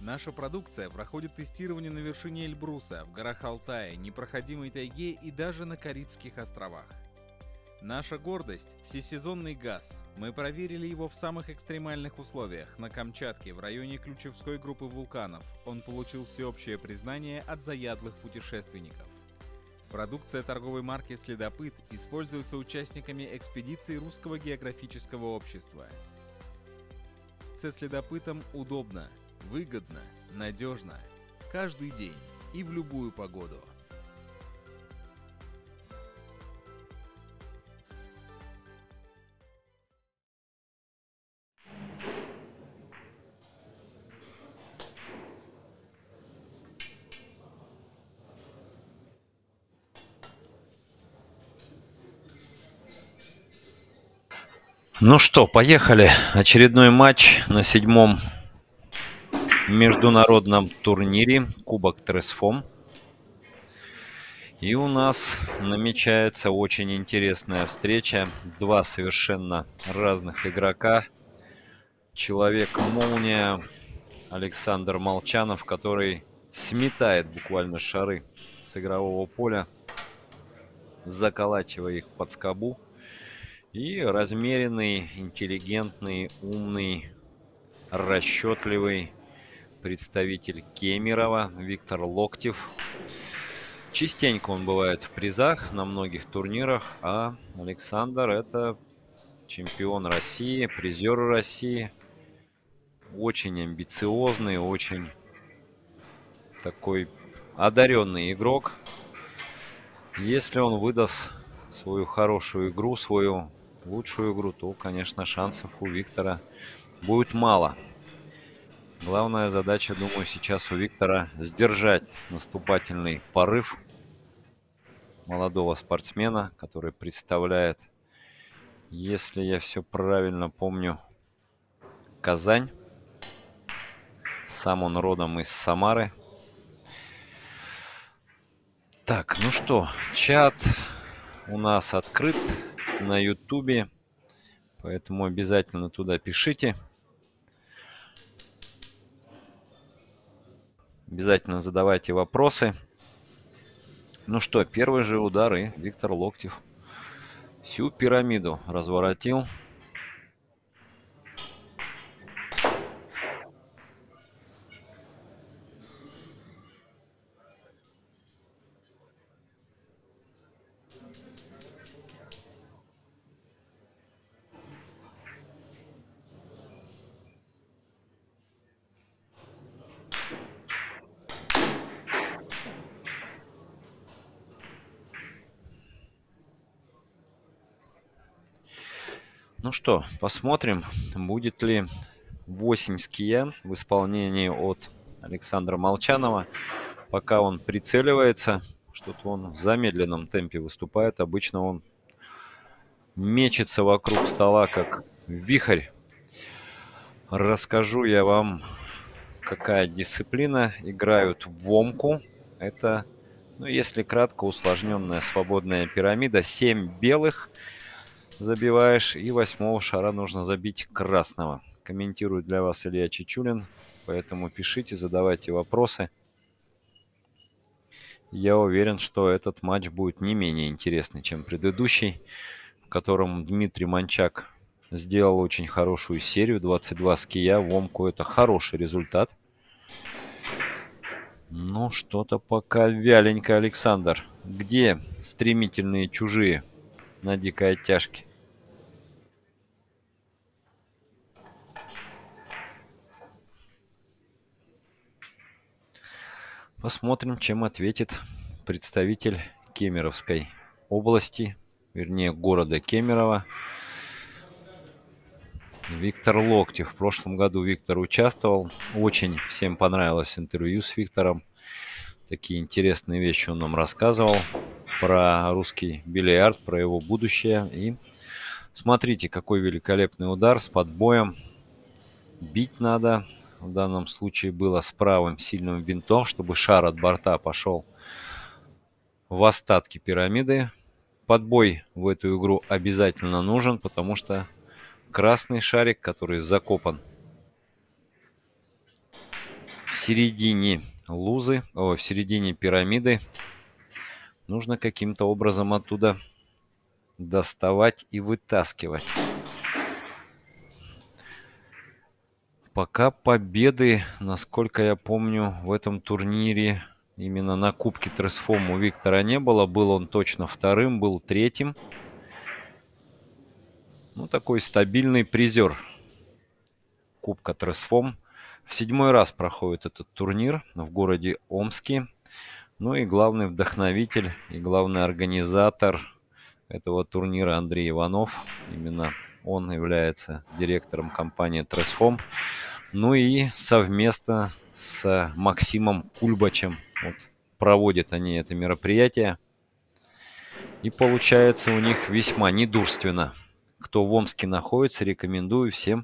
Наша продукция проходит тестирование на вершине Эльбруса, в горах Алтая, непроходимой тайге и даже на Карибских островах. Наша гордость – всесезонный газ. Мы проверили его в самых экстремальных условиях. На Камчатке, в районе Ключевской группы вулканов. Он получил всеобщее признание от заядлых путешественников. Продукция торговой марки «Следопыт» используется участниками экспедиции Русского географического общества. Со «Следопытом» удобно, выгодно, надежно. Каждый день и в любую погоду. Ну что, поехали. Очередной матч на 7-м международном турнире Кубок Тресфом. И у нас намечается очень интересная встреча. Два совершенно разных игрока. Человек-молния Александр Молчанов, который сметает буквально шары с игрового поля, заколачивая их под скобу. И размеренный, интеллигентный, умный, расчетливый представитель Кемерово Виктор Локтев. Частенько он бывает в призах на многих турнирах, а Александр — это чемпион России, призер России. Очень амбициозный, очень такой одаренный игрок. Если он выдаст свою хорошую игру, свою лучшую игру, то, конечно, шансов у Виктора будет мало. Главная задача, думаю, сейчас у Виктора сдержать наступательный порыв молодого спортсмена, который представляет, если я все правильно помню, Казань. Сам он родом из Самары. Так, ну что, чат у нас открыт на Ютубе, поэтому обязательно туда пишите. Обязательно задавайте вопросы. Ну что, первый же удар, и Виктор Локтев всю пирамиду разворотил. Ну что, посмотрим, будет ли 8 ския в исполнении от Александра Молчанова. Пока он прицеливается, что-то он в замедленном темпе выступает. Обычно он мечется вокруг стола, как вихрь. Расскажу я вам, какая дисциплина. Играют в вомку. Это, ну, если кратко, усложненная свободная пирамида. 7 белых забиваешь, и 8-го шара нужно забить красного. Комментирует для вас Илья Чечулин, поэтому пишите, задавайте вопросы. Я уверен, что этот матч будет не менее интересный, чем предыдущий, в котором Дмитрий Манчак сделал очень хорошую серию. 22 ския в омку — это хороший результат. Ну, что-то пока вяленько, Александр. Где стремительные чужие на дикой оттяжке? Посмотрим, чем ответит представитель Кемеровской области, вернее, города Кемерово, Виктор Локтев. В прошлом году Виктор участвовал. Очень всем понравилось интервью с Виктором. Такие интересные вещи он нам рассказывал про русский бильярд, про его будущее. И смотрите, какой великолепный удар с подбоем. Бить надо. В данном случае было с правым сильным винтом, чтобы шар от борта пошел в остатки пирамиды. Подбой в эту игру обязательно нужен, потому что красный шарик, который закопан в середине в середине пирамиды. Нужно каким-то образом оттуда доставать и вытаскивать. Пока победы, насколько я помню, в этом турнире именно на Кубке Тресфом у Виктора не было. Был он точно вторым, был третьим. Ну, такой стабильный призер Кубка Тресфом. В 7-й раз проходит этот турнир в городе Омске. Ну и главный вдохновитель и главный организатор этого турнира Андрей Иванов. Именно он является директором компании Тресфом. Ну и совместно с Максимом Кульбачем вот, проводят они это мероприятие. И получается у них весьма недурственно. Кто в Омске находится, рекомендую всем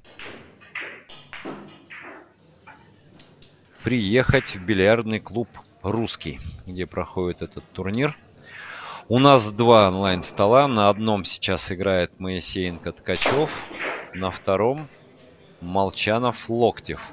приехать в бильярдный клуб «Русский», где проходит этот турнир. У нас 2 онлайн-стола. На одном сейчас играет Моисеенко-Ткачев, на втором Молчанов-Локтев.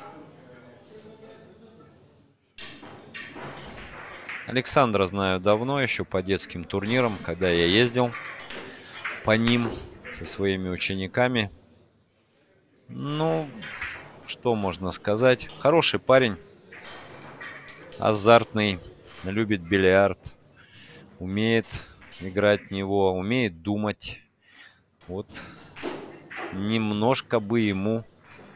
Александра знаю давно, еще по детским турнирам, когда я ездил по ним со своими учениками. Ну, что можно сказать? Хороший парень, азартный, любит бильярд, умеет играть в него, умеет думать. Вот немножко бы ему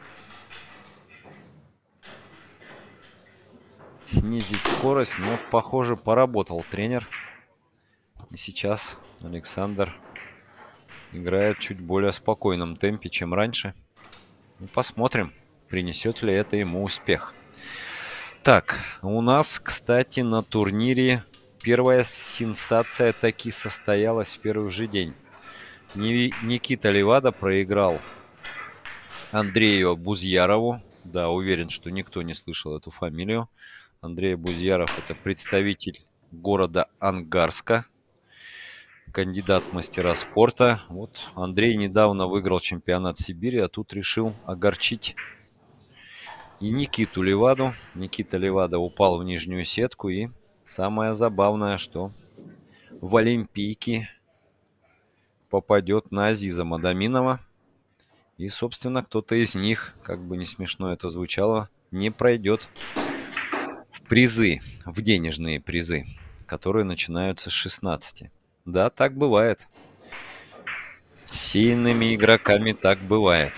снизить скорость, но, похоже, поработал тренер. И сейчас Александр играет в чуть более спокойном темпе, чем раньше. Ну, посмотрим, принесет ли это ему успех. Так, у нас, кстати, на турнире первая сенсация таки состоялась в первый же день. Никита Левада проиграл Андрею Бузьярову. Да, уверен, что никто не слышал эту фамилию. Андрей Бузьяров – это представитель города Ангарска, кандидат в мастера спорта. Вот Андрей недавно выиграл чемпионат Сибири, а тут решил огорчить и Никиту Леваду. Никита Левада упал в нижнюю сетку. И самое забавное, что в Олимпийке попадет на Азиза Мадаминова. И, собственно, кто-то из них, как бы не смешно это звучало, не пройдет в призы, в денежные призы, которые начинаются с 16. Да, так бывает. С сильными игроками так бывает.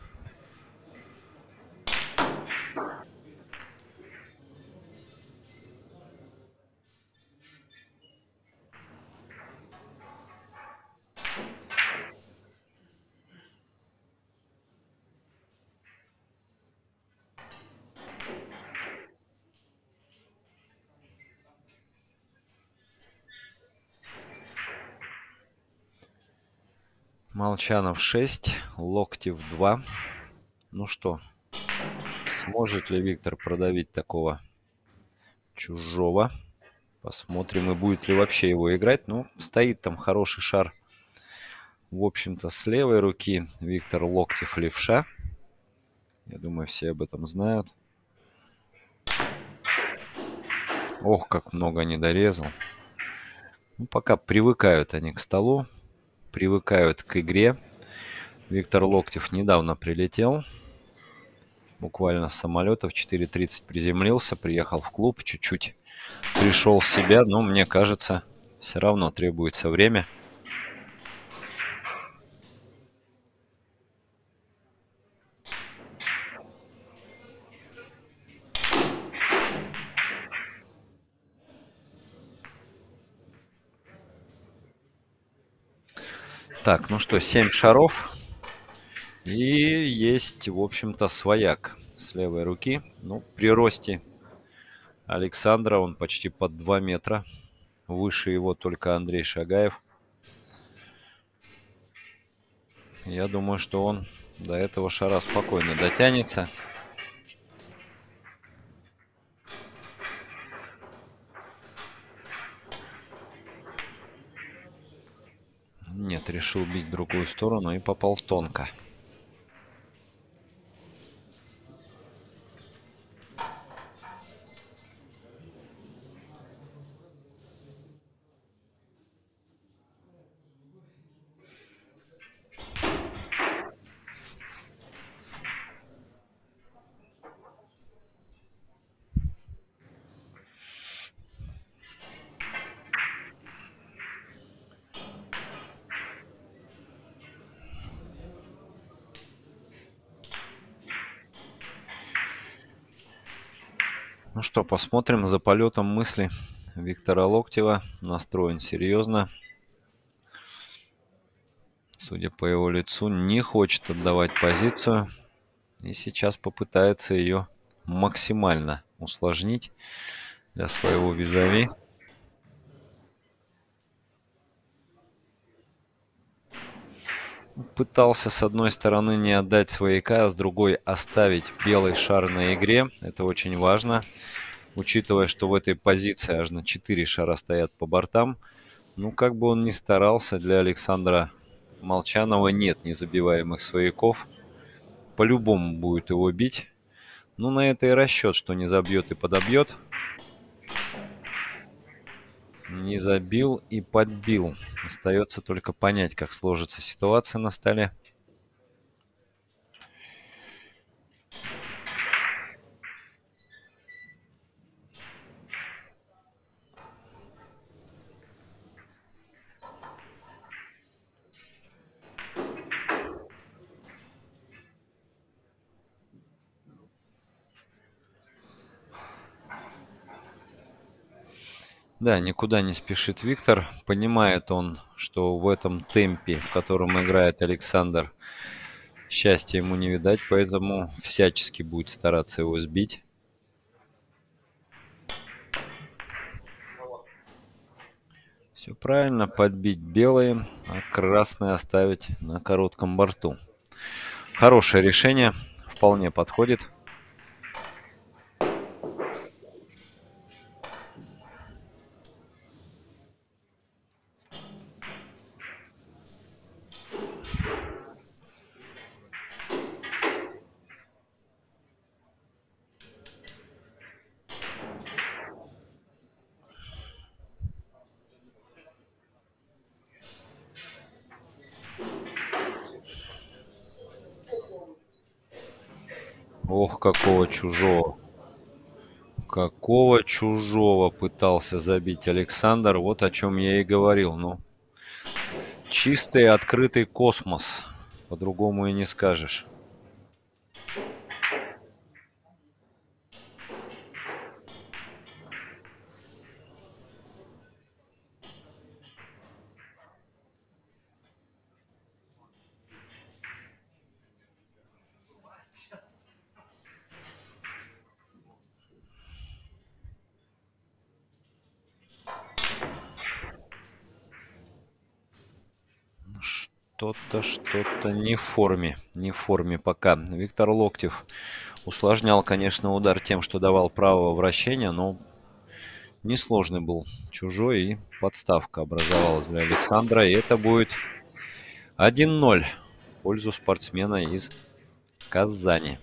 Молчанов 6, Локтев 2. Ну что, сможет ли Виктор продавить такого чужого? Посмотрим, и будет ли вообще его играть. Ну, стоит там хороший шар. В общем-то, с левой руки Виктор Локтев левша. Я думаю, все об этом знают. Ох, как много не дорезал. Ну, пока привыкают они к столу, привыкают к игре. Виктор Локтев недавно прилетел. Буквально с самолета в 4:30 приземлился, приехал в клуб, чуть-чуть пришел в себя. Но мне кажется, все равно требуется время. Так, ну что, 7 шаров. И есть, в общем-то, свояк с левой руки. Ну, при росте Александра он почти под 2 метра. Выше его только Андрей Шагаев. Я думаю, что он до этого шара спокойно дотянется. Нет, решил бить в другую сторону и попал тонко. Ну что, посмотрим за полетом мысли Виктора Локтева. Настроен серьезно. Судя по его лицу, не хочет отдавать позицию. И сейчас попытается ее максимально усложнить для своего визави. Пытался с одной стороны не отдать свояка, а с другой оставить белый шар на игре. Это очень важно, учитывая, что в этой позиции аж на 4 шара стоят по бортам. Ну, как бы он ни старался, для Александра Молчанова нет незабиваемых свояков. По-любому будет его бить. Ну, на это и расчет, что не забьет и подобьет. Не забил и подбил. Остается только понять, как сложится ситуация на столе. Да, никуда не спешит Виктор. Понимает он, что в этом темпе, в котором играет Александр, счастья ему не видать, поэтому всячески будет стараться его сбить. Все правильно, подбить белые, а красные оставить на коротком борту. Хорошее решение, вполне подходит. Ох, какого чужого. Какого чужого пытался забить Александр. Вот о чем я и говорил. Ну, чистый открытый космос. По-другому и не скажешь. Что-то не в форме. Не в форме пока. Виктор Локтев усложнял, конечно, удар тем, что давал правого вращения, но несложный был чужой, и подставка образовалась для Александра. И это будет 1-0 в пользу спортсмена из Казани.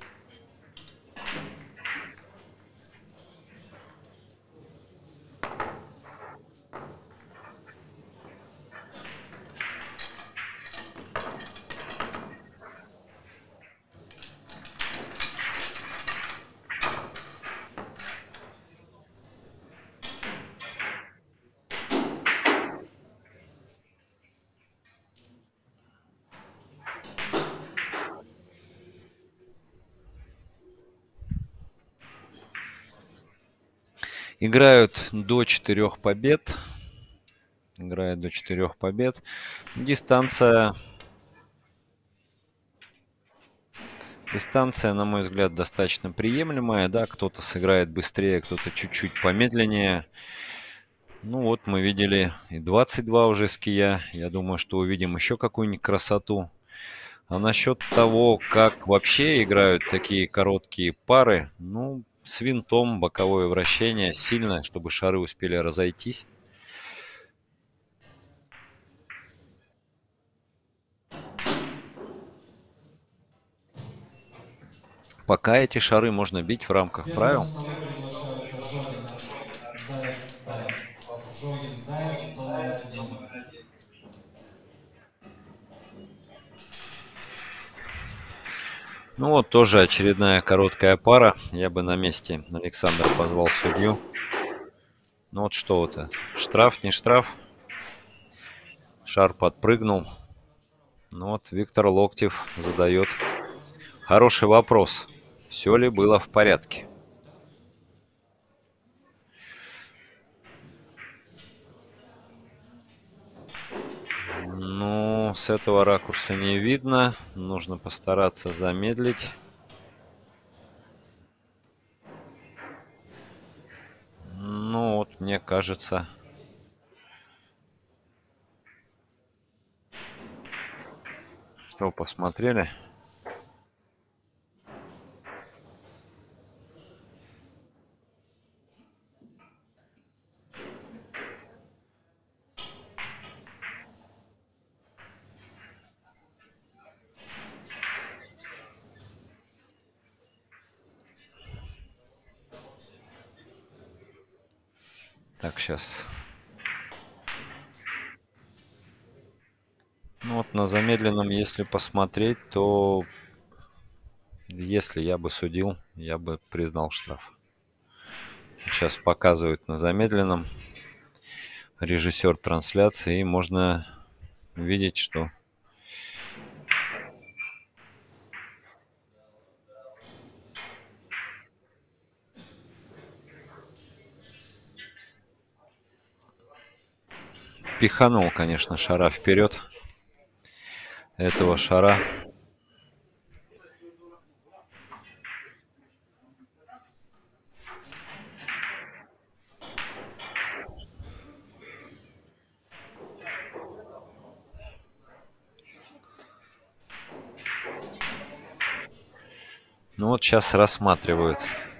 Играют до 4 побед. Играет до 4 побед. Дистанция, на мой взгляд, достаточно приемлемая. Да, кто-то сыграет быстрее, кто-то чуть-чуть помедленнее. Ну вот, мы видели и 22 уже ския. Я думаю, что увидим еще какую-нибудь красоту. А насчет того, как вообще играют такие короткие пары, ну, с винтом, боковое вращение, сильно, чтобы шары успели разойтись. Пока эти шары можно бить в рамках Первым на правил. столы приглашаются Жогин, Заев, Жогин, Заев, стол номер один. Ну вот, тоже очередная короткая пара. Я бы на месте Александра позвал судью. Ну вот что это? Штраф, не штраф? Шар подпрыгнул. Ну вот, Виктор Локтев задает хороший вопрос. Все ли было в порядке? Ну, с этого ракурса не видно. Нужно постараться замедлить. Ну, вот, мне кажется... Что, посмотрели? Так, сейчас. Ну, вот на замедленном, если посмотреть, то если я бы судил, я бы признал штраф. Сейчас показывают на замедленном режиссер трансляции, и можно видеть, что пиханул, конечно, шара вперед. Этого шара. Ну вот сейчас рассматривают.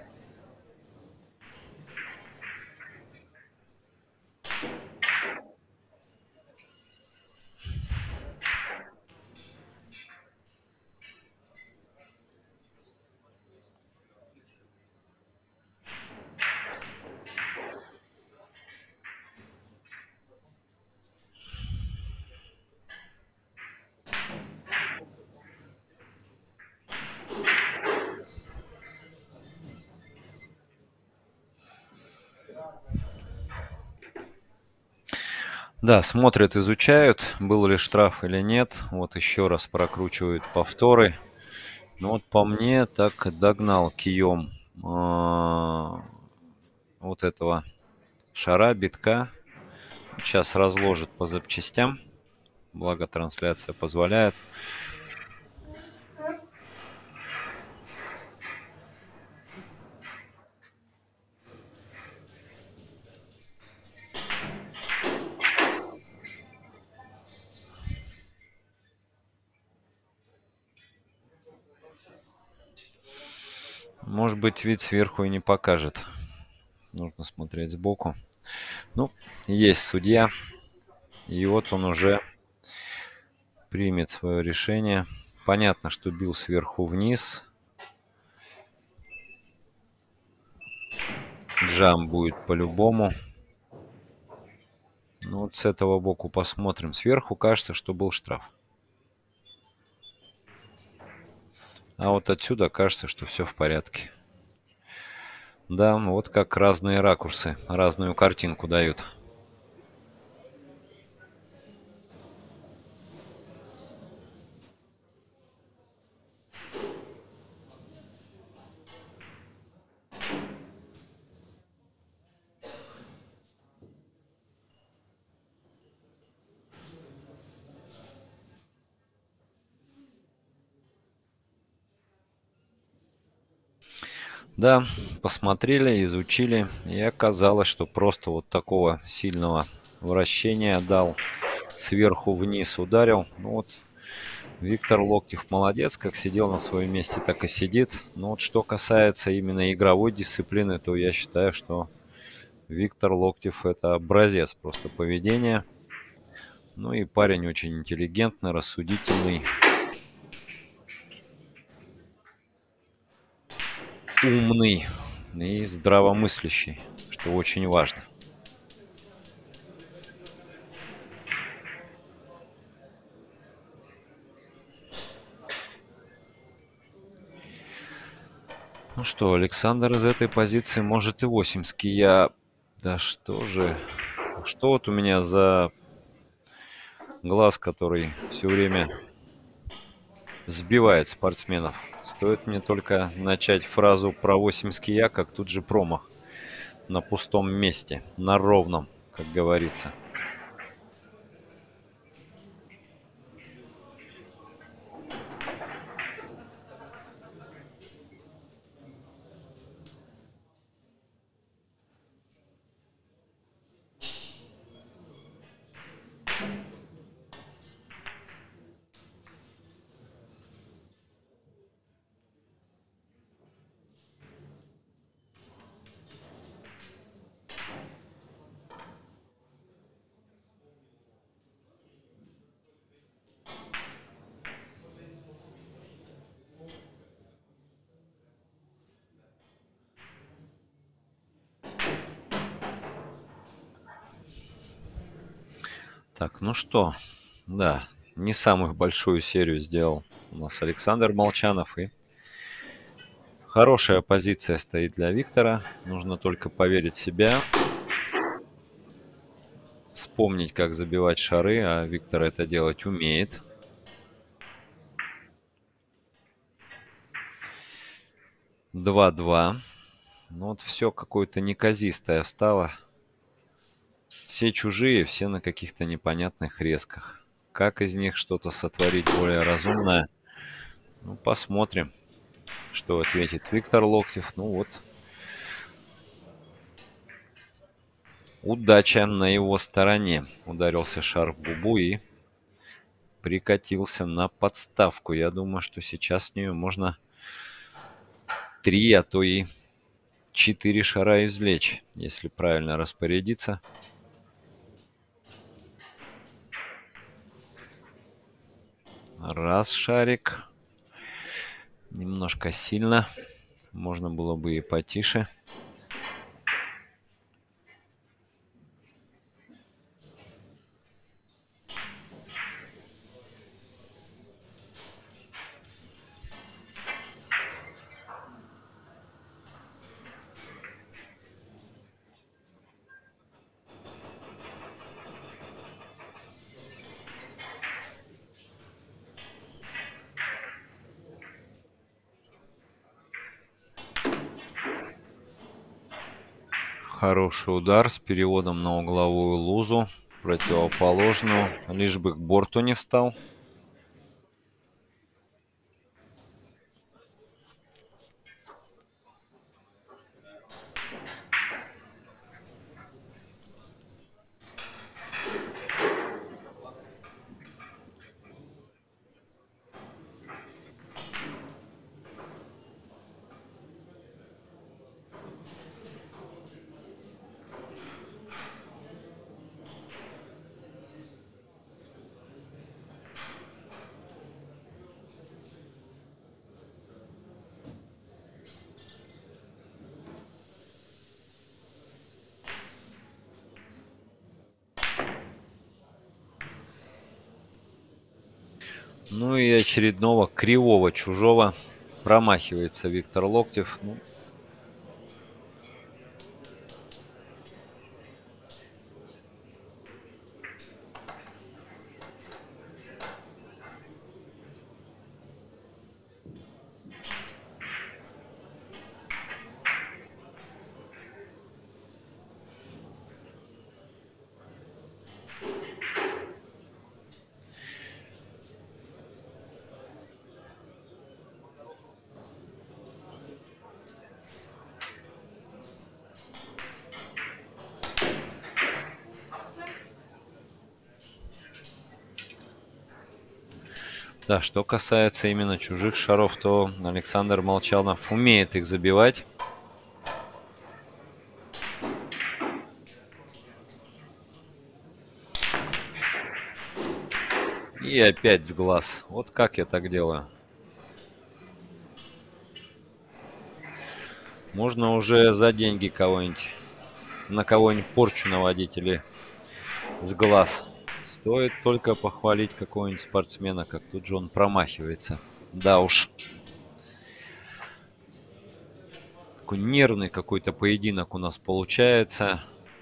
Да, смотрят, изучают, был ли штраф или нет. Вот еще раз прокручивают повторы. Ну вот по мне так догнал кием вот этого шара, битка. Сейчас разложит по запчастям. Благо трансляция позволяет. Может быть, вид сверху и не покажет. Нужно смотреть сбоку. Ну, есть судья. И вот он уже примет свое решение. Понятно, что бил сверху вниз. Джам будет по-любому. Ну, вот с этого боку посмотрим. Сверху кажется, что был штраф. А вот отсюда кажется, что все в порядке. Да, вот как разные ракурсы, разную картинку дают. Да, посмотрели, изучили, и оказалось, что просто вот такого сильного вращения дал, сверху вниз ударил. Ну вот, Виктор Локтев молодец, как сидел на своем месте, так и сидит. Но вот что касается именно игровой дисциплины, то я считаю, что Виктор Локтев — это образец просто поведения. Ну и парень очень интеллигентный, рассудительный, умный и здравомыслящий, что очень важно. Ну что, Александр из этой позиции может и 8-ский. Да что же... Что вот у меня за глаз, который все время сбивает спортсменов? Стоит мне только начать фразу про 8-ский, как тут же промах. На пустом месте, на ровном, как говорится. Так, ну что, да, не самую большую серию сделал у нас Александр Молчанов. И хорошая позиция стоит для Виктора. Нужно только поверить в себя, вспомнить, как забивать шары, а Виктор это делать умеет. Два-два. Ну вот все какое-то неказистое встало. Все чужие, все на каких-то непонятных резках. Как из них что-то сотворить более разумное? Ну, посмотрим, что ответит Виктор Локтев. Ну вот, удача на его стороне. Ударился шар в губу и прикатился на подставку. Я думаю, что сейчас с нее можно 3, а то и 4 шара извлечь, если правильно распорядиться. Раз шарик. Немножко сильно. Можно было бы и потише. Хороший удар с переводом на угловую лузу, противоположную, лишь бы к борту не встал. Ну и очередного кривого чужого промахивается Виктор Локтев. Ну, да, что касается именно чужих шаров, то Александр Молчанов умеет их забивать. И опять с глаз. Вот как я так делаю. Можно уже за деньги кого-нибудь, на кого-нибудь порчу наводить или с глаз. Стоит только похвалить какого-нибудь спортсмена, как тут же он промахивается. Да уж. Такой нервный какой-то поединок у нас получается.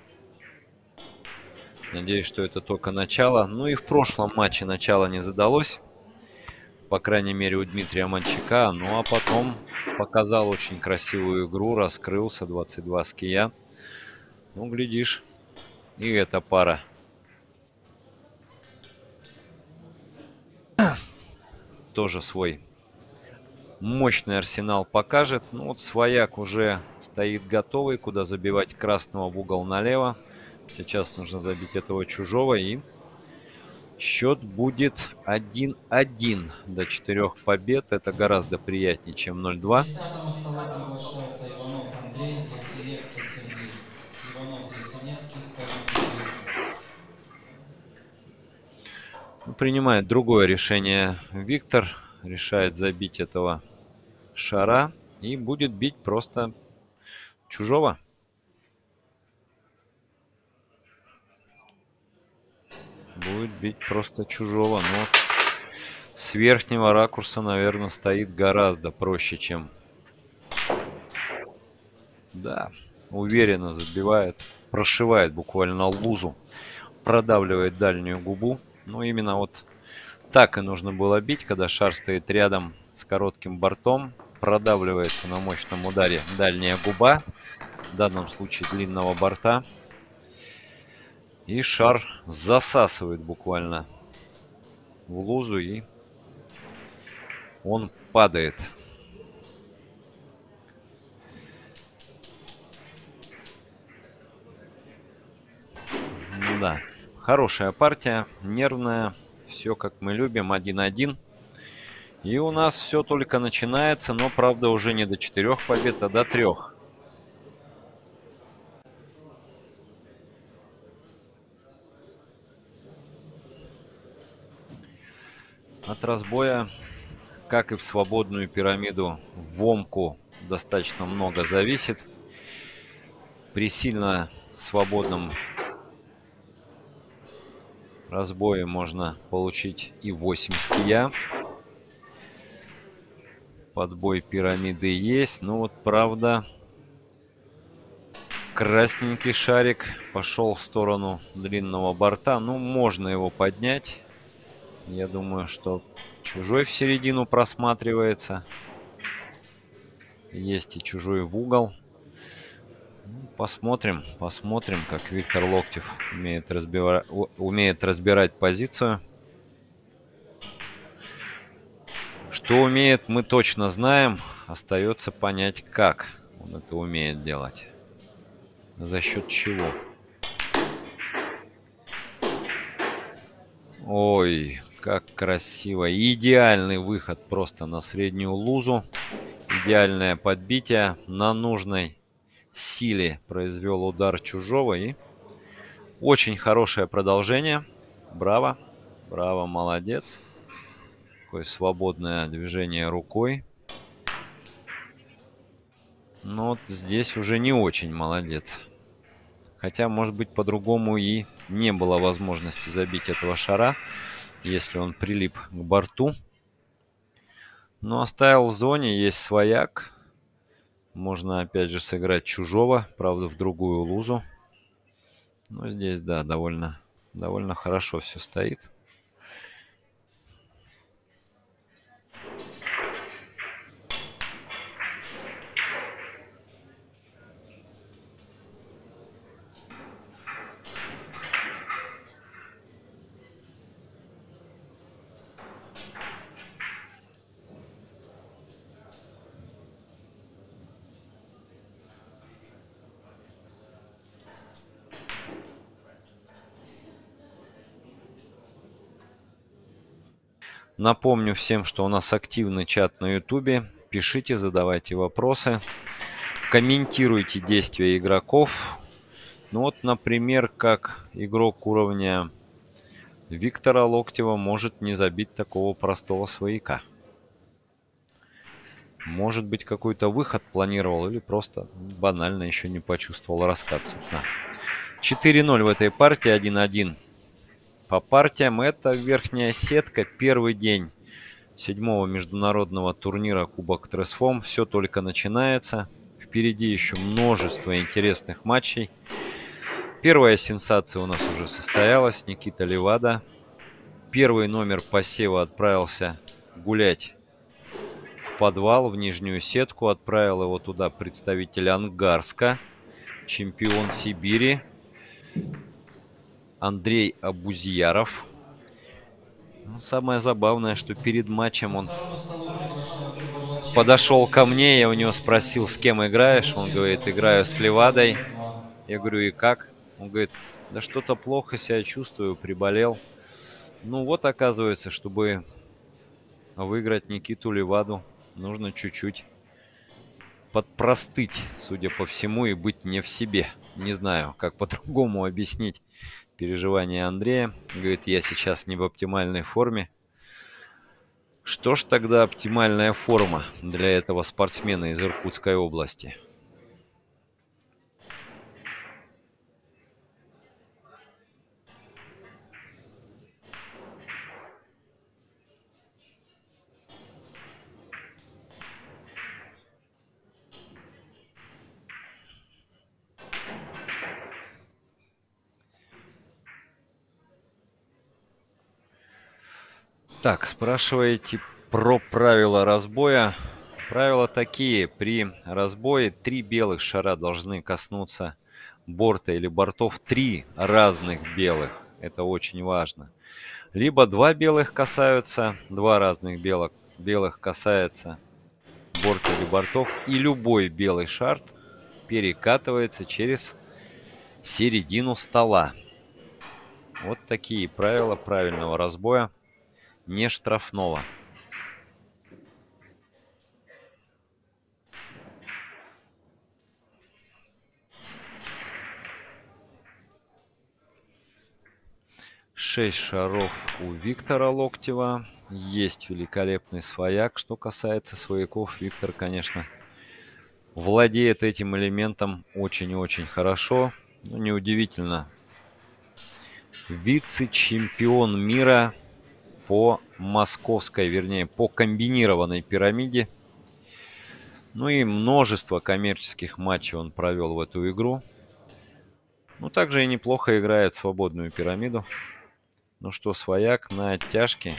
Надеюсь, что это только начало. Ну и в прошлом матче начало не задалось. По крайней мере, у Дмитрия Манчака. Ну а потом показал очень красивую игру. Раскрылся 22 ския. Ну, глядишь, и эта пара тоже свой мощный арсенал покажет. Ну вот свояк уже стоит готовый, куда забивать красного в угол налево. Сейчас нужно забить этого чужого, и счет будет 1-1 до 4 побед. Это гораздо приятнее, чем К 0-2. 10-му столу приглашаются Иванов Андрей, Ясенецкий Сергей. Иванов Ясенецкий, стол номер 10. Ну, принимает другое решение Виктор. Решает забить этого шара и будет бить просто чужого. Будет бить просто чужого. Но с верхнего ракурса, наверное, стоит гораздо проще, чем... Да, уверенно забивает, прошивает буквально лузу, продавливает дальнюю губу. Но именно вот так и нужно было бить, когда шар стоит рядом с коротким бортом. Продавливается на мощном ударе дальняя губа, в данном случае длинного борта. И шар засасывает буквально в лузу, и он падает. Да, хорошая партия, нервная, все как мы любим, 1-1. И у нас все только начинается, но, правда, уже не до 4 побед, а до 3. От разбоя, как и в свободную пирамиду, в омку достаточно много зависит. При сильно свободном разбое можно получить и 8 с кия. Подбой пирамиды есть. Ну вот, правда, красненький шарик пошел в сторону длинного борта. Ну, можно его поднять. Я думаю, что чужой в середину просматривается. Есть и чужой в угол. Ну, посмотрим, как Виктор Локтев умеет разбирать позицию. Что умеет, мы точно знаем. Остается понять, как он это умеет делать. За счет чего. Ой, как красиво. Идеальный выход просто на среднюю лузу. Идеальное подбитие. На нужной силе произвел удар чужого. И очень хорошее продолжение. Браво. Браво, молодец. Такое свободное движение рукой. Но вот здесь уже не очень молодец. Хотя, может быть, по-другому и не было возможности забить этого шара, если он прилип к борту. Но оставил в зоне, есть свояк. Можно опять же сыграть чужого, правда, в другую лузу. Но здесь, да, довольно хорошо все стоит. Напомню всем, что у нас активный чат на YouTube. Пишите, задавайте вопросы. Комментируйте действия игроков. Ну вот, например, как игрок уровня Виктора Локтева может не забить такого простого свояка. Может быть, какой-то выход планировал или просто банально еще не почувствовал раскат сукна. 4-0 в этой партии, 1-1 по партиям. Это верхняя сетка. Первый день 7-го международного турнира Кубок Тресфом. Все только начинается. Впереди еще множество интересных матчей. Первая сенсация у нас уже состоялась. Никита Левада. Первый номер посева отправился гулять в подвал, в нижнюю сетку. Отправил его туда представитель Ангарска, чемпион Сибири, Андрей Абузьяров. Ну, самое забавное, что перед матчем он подошел ко мне, я у него спросил, с кем играешь. Он говорит, играю с Левадой. Я говорю, и как? Он говорит, да что-то плохо себя чувствую, приболел. Ну вот, оказывается, чтобы выиграть Никиту Леваду, нужно чуть-чуть подпростыть, судя по всему, и быть не в себе. Не знаю, как по-другому объяснить переживания Андрея. Говорит, я сейчас не в оптимальной форме. Что ж тогда оптимальная форма для этого спортсмена из Иркутской области? Так, спрашиваете про правила разбоя. Правила такие. При разбое 3 белых шара должны коснуться борта или бортов 3 разных белых. Это очень важно. Либо 2 белых касаются, 2 разных белых касается борта или бортов, и любой белый шар перекатывается через середину стола. Вот такие правила правильного разбоя, не штрафного. Шесть шаров у Виктора Локтева. Есть великолепный свояк. Что касается свояков, Виктор, конечно, владеет этим элементом очень и очень хорошо. Ну, неудивительно. Вице-чемпион мира по московской, вернее, по комбинированной пирамиде. Ну и множество коммерческих матчей он провел в эту игру. Ну, также и неплохо играет в свободную пирамиду. Ну что, свояк на оттяжке.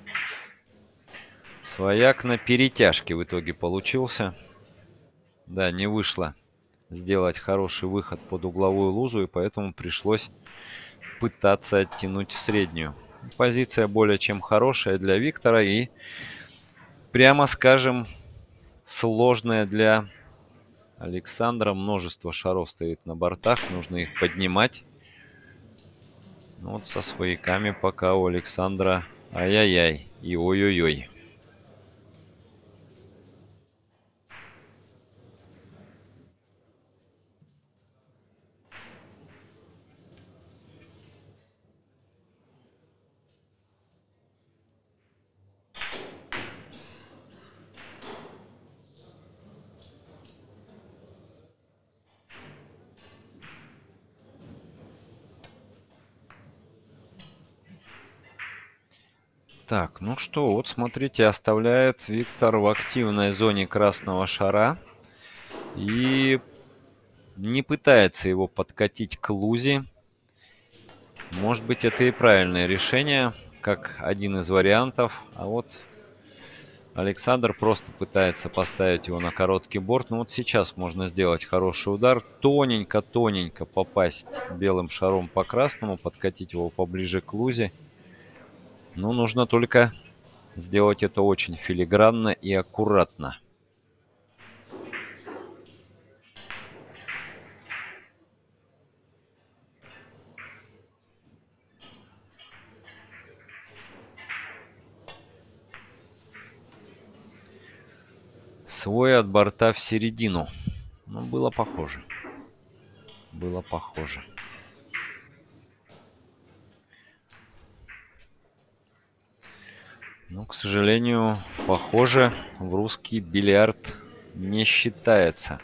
Свояк на перетяжке в итоге получился. Да, не вышло сделать хороший выход под угловую лузу, и поэтому пришлось пытаться оттянуть в среднюю. Позиция более чем хорошая для Виктора и, прямо скажем, сложная для Александра. Множество шаров стоит на бортах, нужно их поднимать. Ну вот со свояками пока у Александра ай-яй-яй и ой-ой-ой. Так, ну что, вот смотрите, оставляет Виктор в активной зоне красного шара и не пытается его подкатить к лузе. Может быть, это и правильное решение, как один из вариантов. А вот Александр просто пытается поставить его на короткий борт. Ну вот сейчас можно сделать хороший удар. Тоненько-тоненько попасть белым шаром по красному, подкатить его поближе к лузе. Но нужно только сделать это очень филигранно и аккуратно. Свой от борта в середину. Ну, было похоже. Было похоже. Но, к сожалению, похоже, в русский бильярд не считается.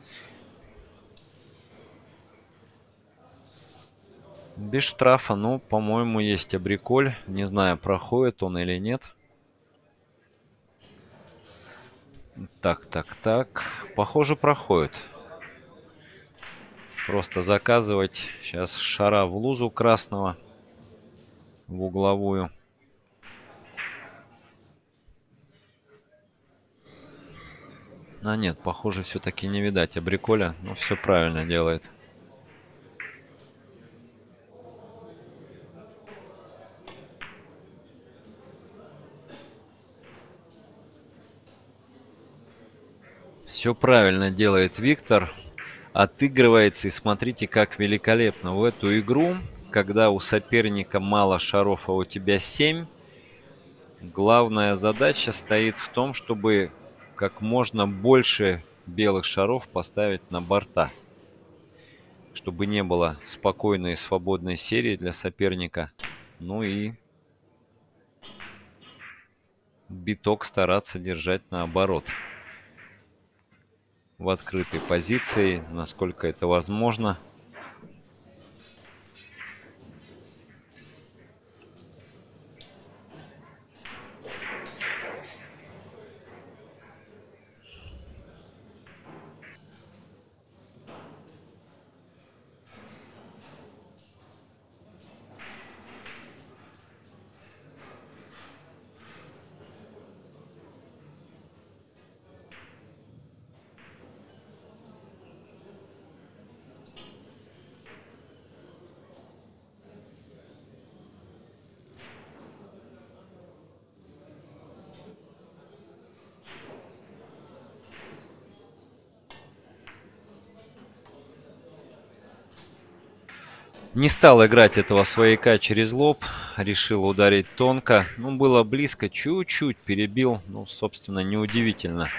Без штрафа, ну, по-моему, есть абриколь. Не знаю, проходит он или нет. Так. Похоже, проходит. Просто заказывать сейчас шара в лузу красного, в угловую. А нет, похоже, все-таки не видать абриколя. Ну, все правильно делает. Все правильно делает Виктор. Отыгрывается. И смотрите, как великолепно в эту игру, когда у соперника мало шаров, а у тебя 7. Главная задача стоит в том, чтобы как можно больше белых шаров поставить на борта. Чтобы не было спокойной и свободной серии для соперника. Ну и биток стараться держать наоборот. В открытой позиции, насколько это возможно. Не стал играть этого свояка через лоб, решил ударить тонко. Ну, было близко, чуть-чуть перебил. Ну, собственно, неудивительно.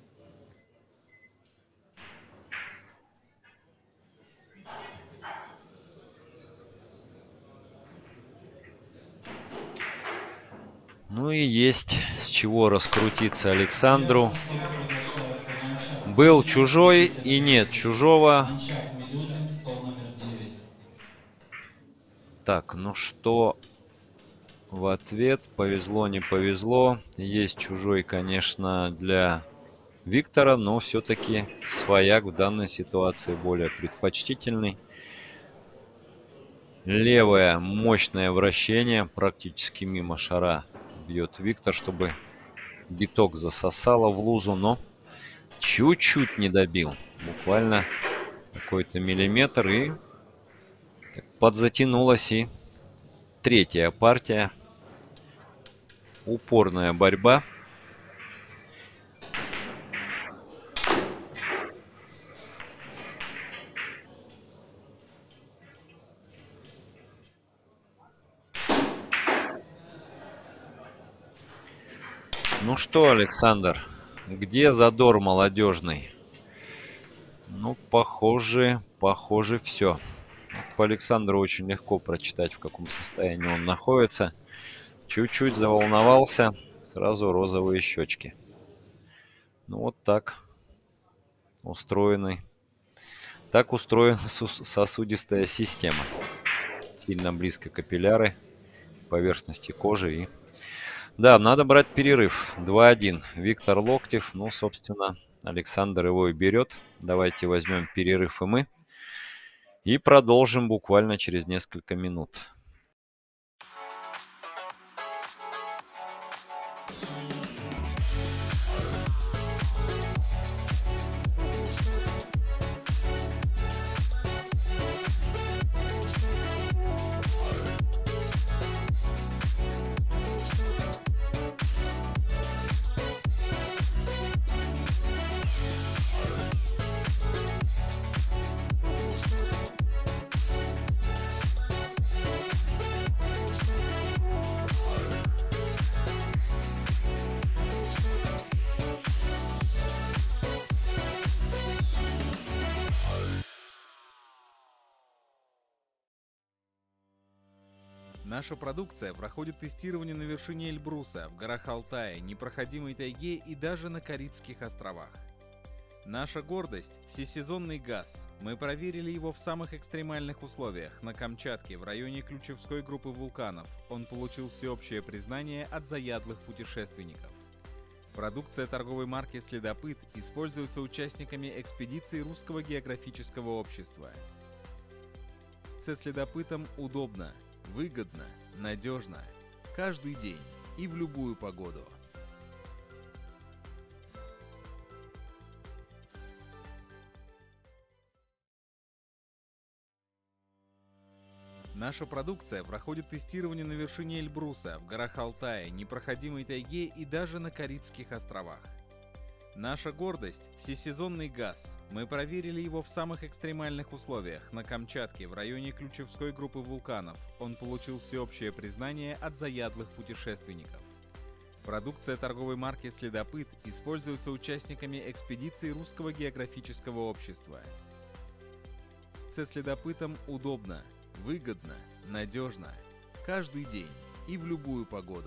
Ну и есть с чего раскрутиться Александру. Девятому столу приглашаются Манчак Был Милютин и чужой Питер и нет Лисин. чужого. Манчак Милютин, стол номер 9. Так, ну что в ответ? Повезло, не повезло. Есть чужой, конечно, для Виктора, но все-таки свояк в данной ситуации более предпочтительный. Левое мощное вращение, практически мимо шара бьет Виктор, чтобы биток засосало в лузу, но чуть-чуть не добил. Буквально какой-то миллиметр, и подзатянулась и третья партия. Упорная борьба. Ну что, Александр, где задор молодежный? Ну, похоже, все. По Александру очень легко прочитать, в каком состоянии он находится. Чуть-чуть заволновался, сразу розовые щечки. Ну, вот так устроена сосудистая система. Сильно близко капилляры к поверхности кожи. И да, надо брать перерыв. 2-1. Виктор Локтев. Ну, собственно, Александр его и берет. Давайте возьмем перерыв и мы. И продолжим буквально через несколько минут. Наша продукция проходит тестирование на вершине Эльбруса, в горах Алтая, непроходимой тайге и даже на Карибских островах. Наша гордость – всесезонный газ. Мы проверили его в самых экстремальных условиях, на Камчатке, в районе Ключевской группы вулканов. Он получил всеобщее признание от заядлых путешественников. Продукция торговой марки «Следопыт» используется участниками экспедиции Русского географического общества. Со следопытом удобно, выгодно, надежно. Каждый день и в любую погоду. Наша продукция проходит тестирование на вершине Эльбруса, в горах Алтая, непроходимой тайге и даже на Карибских островах. Наша гордость – всесезонный газ. Мы проверили его в самых экстремальных условиях, на Камчатке, в районе Ключевской группы вулканов. Он получил всеобщее признание от заядлых путешественников. Продукция торговой марки «Следопыт» используется участниками экспедиции Русского географического общества. Со следопытом удобно, выгодно, надежно. Каждый день и в любую погоду.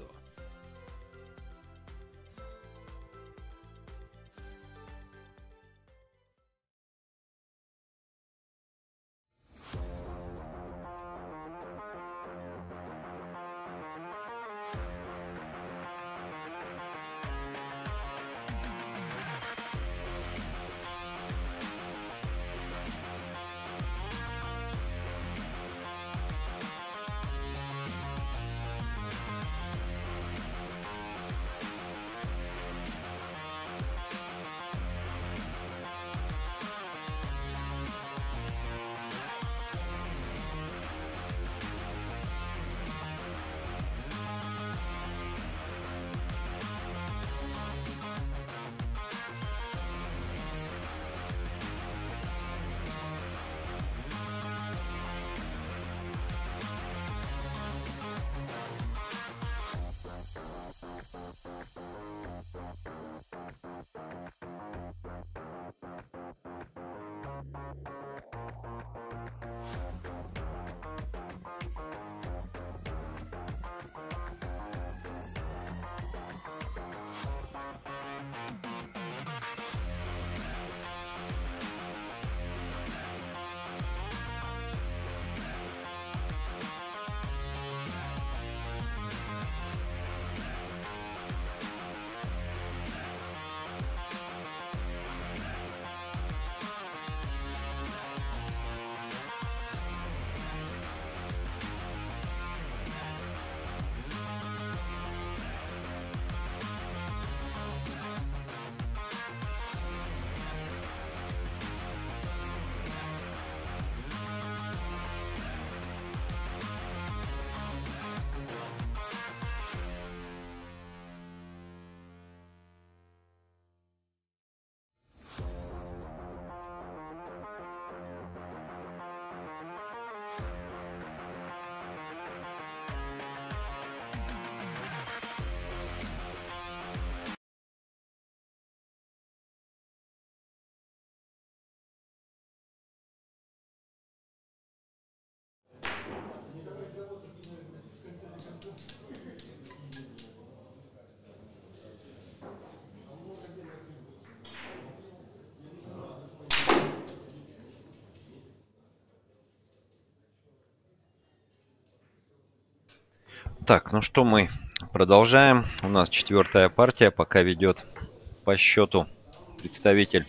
Так, ну что, мы продолжаем. У нас 4-я партия, пока ведет по счету представитель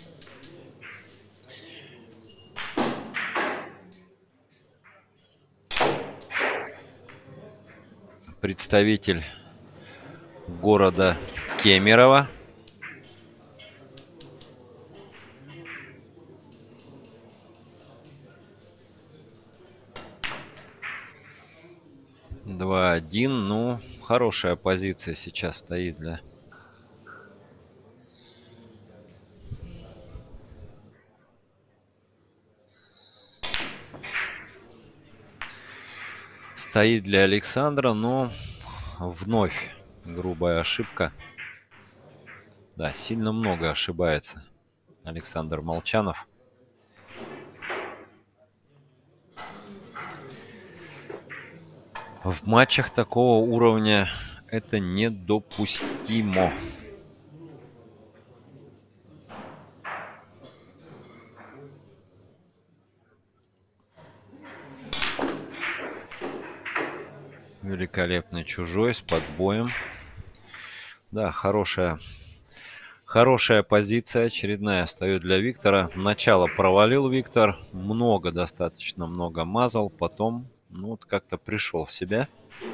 города Кемерово. Два один. Ну, хорошая позиция сейчас стоит для... Стоит для Александра, но вновь грубая ошибка. Да, сильно много ошибается Александр Молчанов. В матчах такого уровня это недопустимо. Великолепный чужой с подбоем. Да, хорошая позиция. Очередная встает для Виктора. Начало провалил Виктор. Достаточно много мазал. Потом, ну, вот как-то пришел в себя.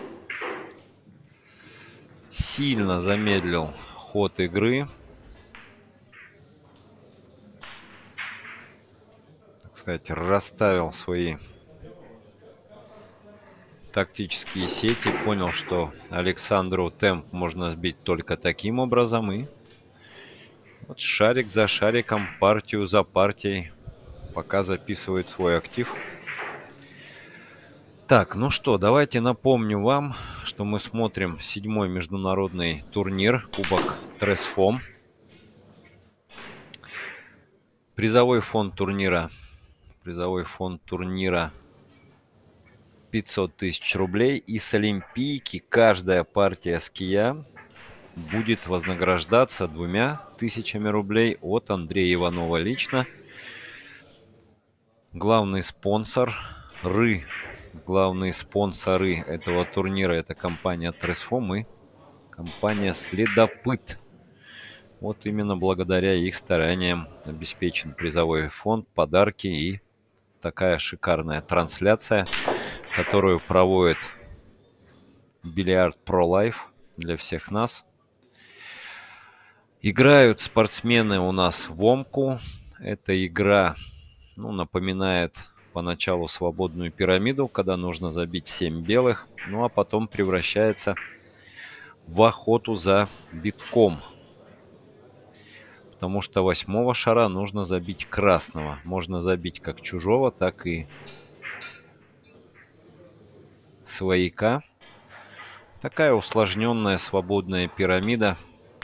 Сильно замедлил ход игры. Так сказать, расставил свои тактические сети. Понял, что Александру темп можно сбить только таким образом. И вот шарик за шариком, партию за партией пока записывает свой актив. Так, ну что, давайте напомню вам, что мы смотрим 7-й международный турнир Кубок Тресфом. Призовой фонд турнира 500 тысяч рублей. И с Олимпийки каждая партия ския будет вознаграждаться 2000 рублей от Андрея Иванова лично. Главные спонсоры этого турнира — это компания Тресфом и компания Следопыт. Вот именно благодаря их стараниям обеспечен призовой фонд, подарки и такая шикарная трансляция, которую проводит Бильярд Pro Life для всех нас. Играют спортсмены у нас в Омку. Эта игра, напоминает поначалу свободную пирамиду, когда нужно забить 7 белых, а потом превращается в охоту за битком. Потому что 8-го шара нужно забить красного. Можно забить как чужого, так и свояка. Такая усложненная свободная пирамида.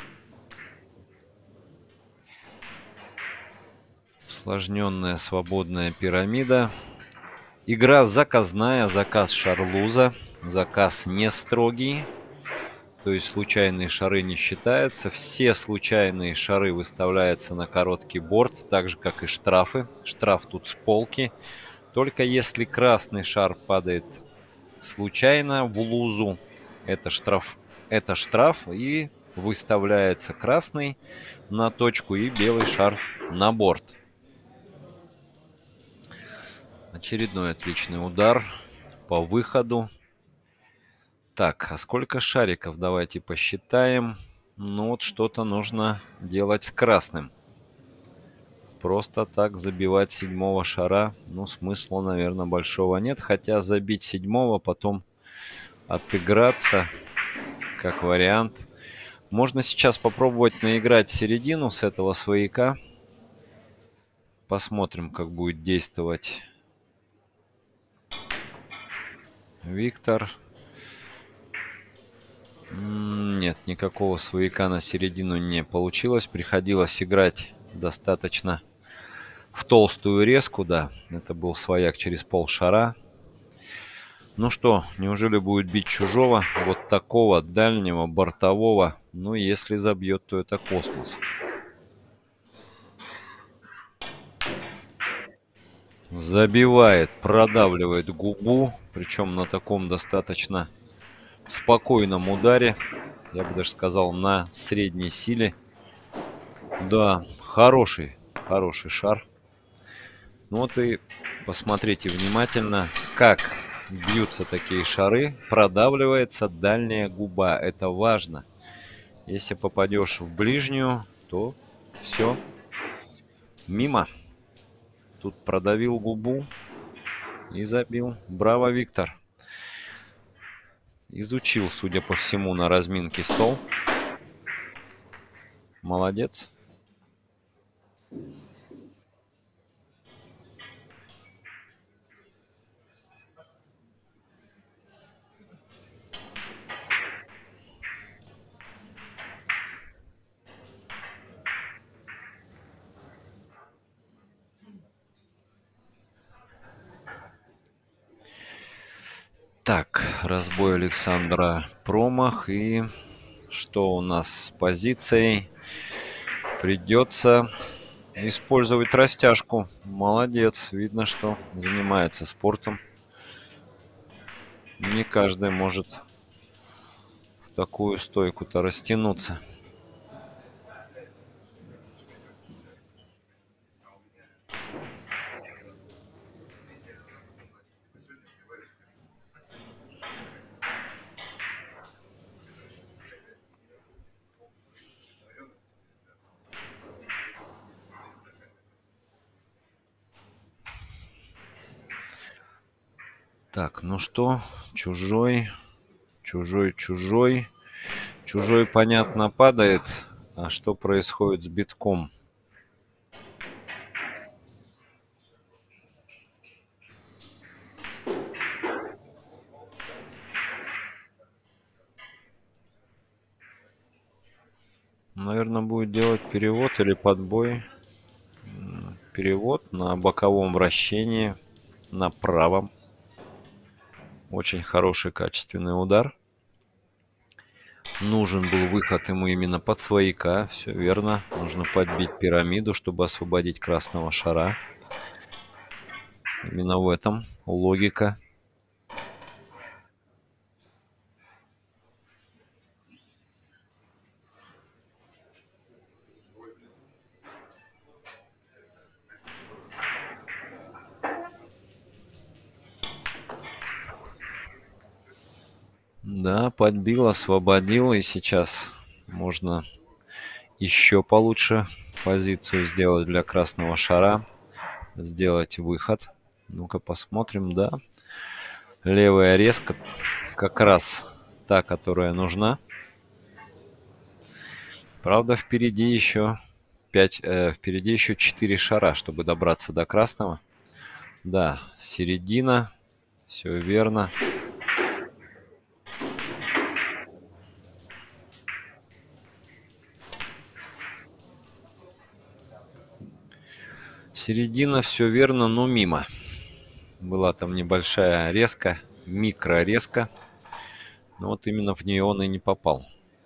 Игра заказная, заказ шарлуза. Заказ не строгий. То есть случайные шары не считаются. Все случайные шары выставляются на короткий борт, так же как и штрафы. Штраф тут с полки. Только если красный шар падает случайно в лузу, это штраф и выставляется красный на точку и белый шар на борт. Очередной отличный удар по выходу. Так, а сколько шариков? Давайте посчитаем. Вот что-то нужно делать с красным. Просто так забивать 7-го шара, смысла, наверное, большого нет. Хотя забить 7-го, потом отыграться, как вариант. Можно сейчас попробовать наиграть середину с этого свояка. Посмотрим, как будет действовать Виктор. Нет, никакого свояка на середину не получилось. Приходилось играть достаточно в толстую резку, да. Это был свояк через полшара. Ну что, неужели будет бить чужого? Вот такого дальнего, бортового. Если забьет, то это космос. Забивает, продавливает губу. Причем на таком достаточно спокойном ударе. Я бы даже сказал, на средней силе. Да, хороший шар. Ну вот и посмотрите внимательно, как бьются такие шары. Продавливается дальняя губа. Это важно. Если попадешь в ближнюю, то все, мимо. Тут продавил губу и забил. Браво, Виктор. Изучил, судя по всему, на разминке стол. Молодец. Так, разбой Александра промах. И что у нас с позицией? Придется использовать растяжку. Молодец. Видно, что занимается спортом. Не каждый может в такую стойку-то растянуться. Так, ну что, чужой, понятно, падает. А что происходит с битком? Наверное, будет делать перевод или подбой. Перевод на боковом вращении, на правом. Очень хороший, качественный удар. Нужен был выход ему именно под свояка. Все верно. Нужно подбить пирамиду, чтобы освободить красного шара. Именно в этом логика. Да, подбил, освободил. И сейчас можно еще получше позицию сделать для красного шара. Сделать выход. Ну-ка посмотрим, да. Левая резка как раз та, которая нужна. Правда, впереди еще 4 шара, чтобы добраться до красного. Да, середина. Все верно. Середина, все верно, но мимо. Была там небольшая резка, микрорезка. Но вот именно в нее он и не попал.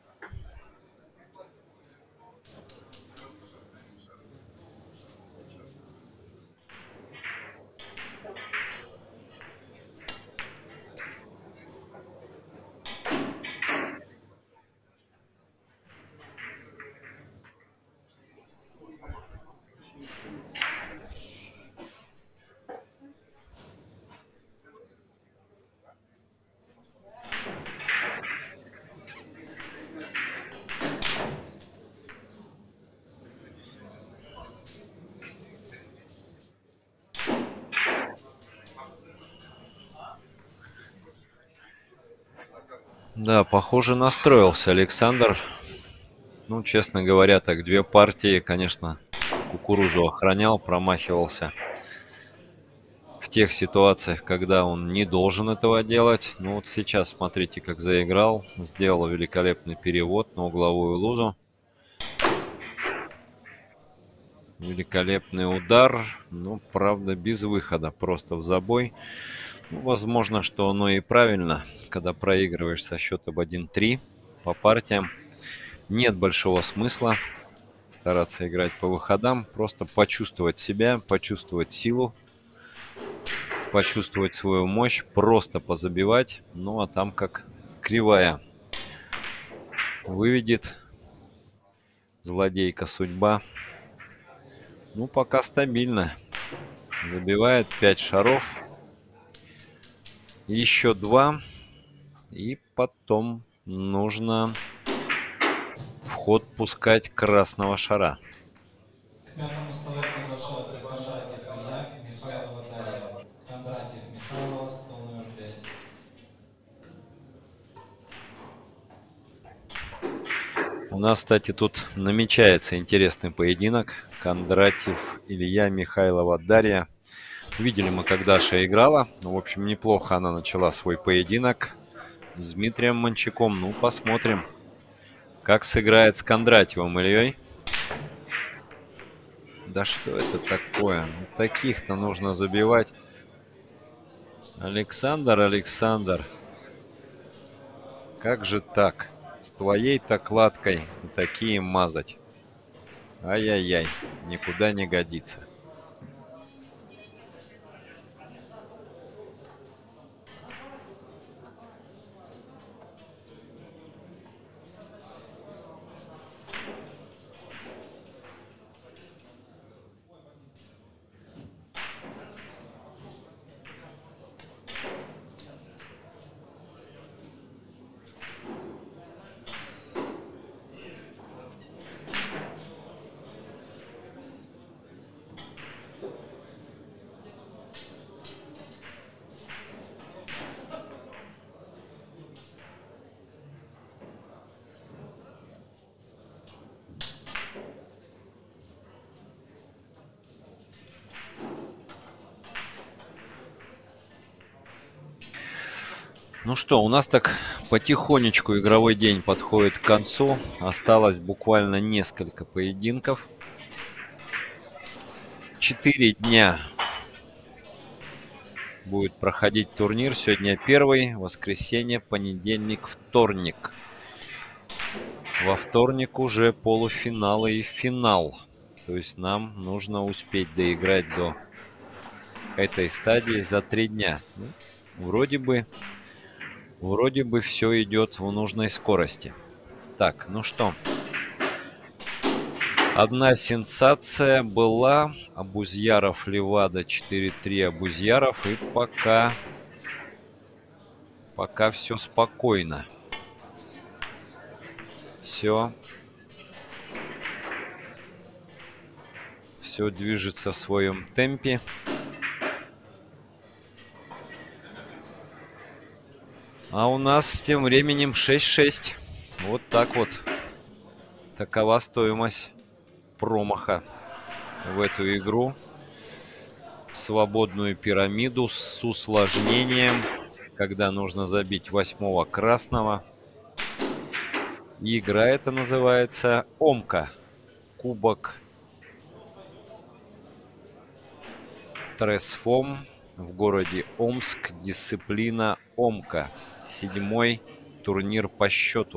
Да, похоже, настроился Александр. Ну, честно говоря, так 2 партии, конечно, кукурузу охранял, промахивался в тех ситуациях, когда он не должен этого делать. Ну вот сейчас смотрите, как заиграл. Сделал великолепный перевод на угловую лузу. Великолепный удар. Ну, правда, без выхода, просто в забой. Ну, возможно, что оно и правильно, когда проигрываешь со счетом 1-3 по партиям. Нет большого смысла стараться играть по выходам. Просто почувствовать себя, почувствовать силу, почувствовать свою мощь, просто позабивать. Ну, а там как кривая выведет. Злодейка судьба. Ну, пока стабильно. Забивает 5 шаров. Еще 2. И потом нужно в ход пускать красного шара. К пятому столу приглашаются Кондратьев Илья, Михайлова Дарья. Кондратьев Михайлова, стол номер 5. У нас, кстати, тут намечается интересный поединок. Кондратьев Илья, Михайлова Дарья. Видели мы, как Даша играла. Ну, в общем, неплохо она начала свой поединок с Дмитрием Манчаком. Ну, посмотрим, как сыграет с Кондратьевым Ильей. Да что это такое? Ну, таких-то нужно забивать. Александр, как же так? С твоей-то кладкой и такие мазать. Ай-яй-яй, никуда не годится. Ну что, у нас так потихонечку игровой день подходит к концу. Осталось буквально несколько поединков. 4 дня будет проходить турнир. Сегодня первый, воскресенье, понедельник, вторник. Во вторник уже полуфиналы и финал. То есть нам нужно успеть доиграть до этой стадии за 3 дня. Вроде бы все идет в нужной скорости. Так, ну что. Одна сенсация была. Абузьяров Левада 4-3 Абузьяров. И пока все спокойно. Все движется в своем темпе. А у нас тем временем 6-6. Вот так вот. Такова стоимость промаха в эту игру. Свободную пирамиду с усложнением, когда нужно забить 8-го красного. И игра эта называется Омка. Кубок Тресфом в городе Омск. Дисциплина Омка. 7-й турнир по счету.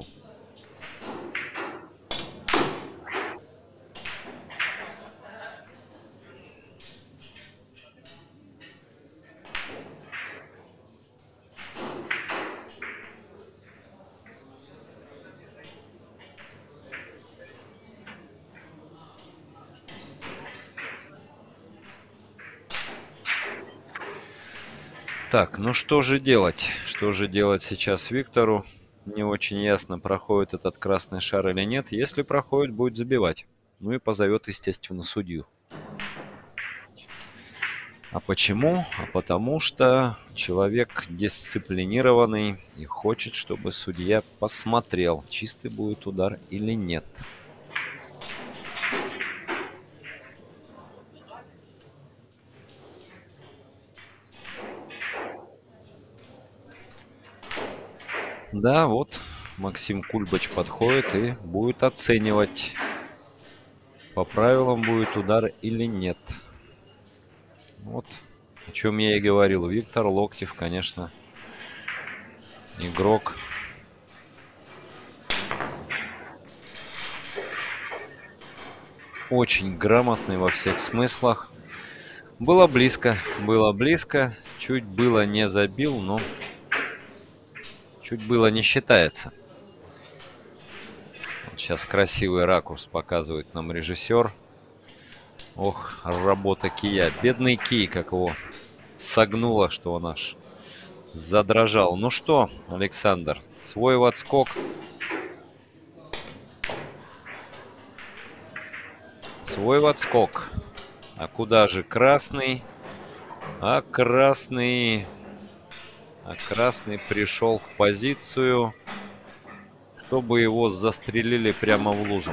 Так, ну что же делать? Что же делать сейчас Виктору? Не очень ясно, проходит этот красный шар или нет. Если проходит, будет забивать. Ну и позовет, естественно, судью. А почему? А потому что человек дисциплинированный и хочет, чтобы судья посмотрел, чистый будет удар или нет. Да, вот Максим Кульбач подходит и будет оценивать, по правилам будет удар или нет. Вот о чем я и говорил. Виктор Локтев, конечно, игрок. Очень грамотный во всех смыслах. Было близко. Чуть было не забил, но Чуть было не считается. Вот сейчас красивый ракурс показывает нам режиссер. Ох, работа кия. Бедный кий, как его согнуло, что он аж задрожал. Ну что, Александр, свой в отскок. Свой в отскок. А куда же красный? А красный пришел в позицию, чтобы его застрелили прямо в лузу.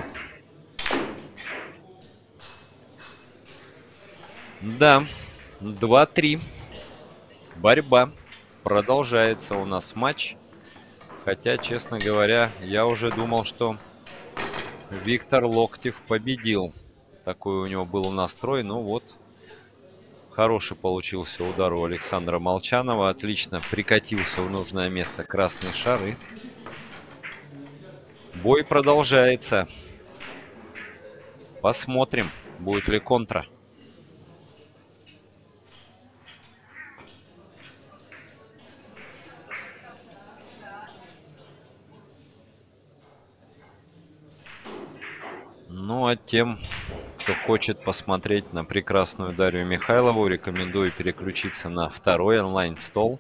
Да, 2-3. Борьба. Продолжается у нас матч. Хотя, честно говоря, я уже думал, что Виктор Локтев победил. Такой у него был настрой. Ну вот, хороший получился удар у Александра Молчанова. Отлично прикатился в нужное место красный шар. И бой продолжается. Посмотрим, будет ли контра. Ну, а тем, кто хочет посмотреть на прекрасную Дарью Михайлову, рекомендую переключиться на второй онлайн-стол.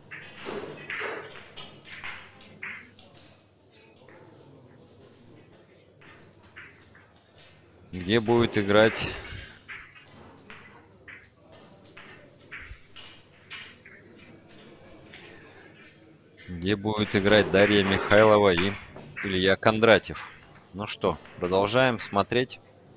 Где будет играть Дарья Михайлова и Илья Кондратьев. Ну что, продолжаем смотреть.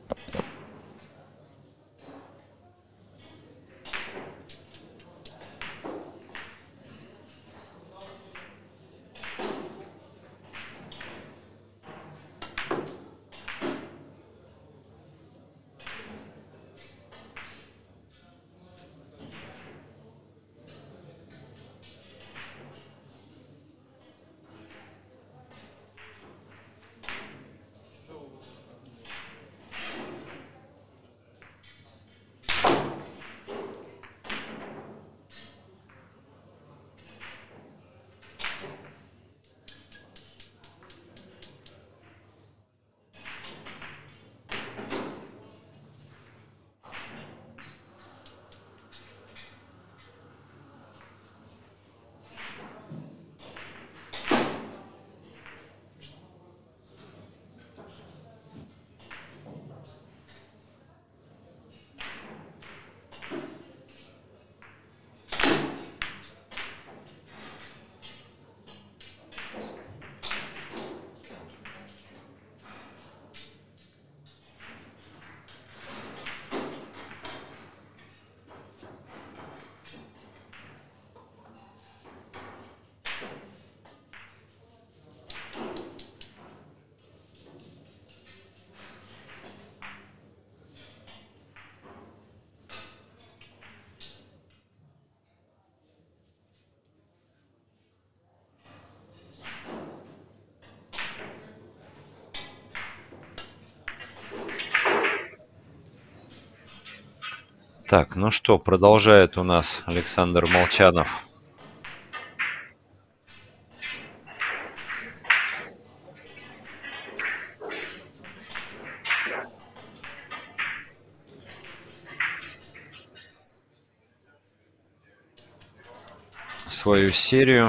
Так, ну что, продолжает у нас Александр Молчанов. Свою серию.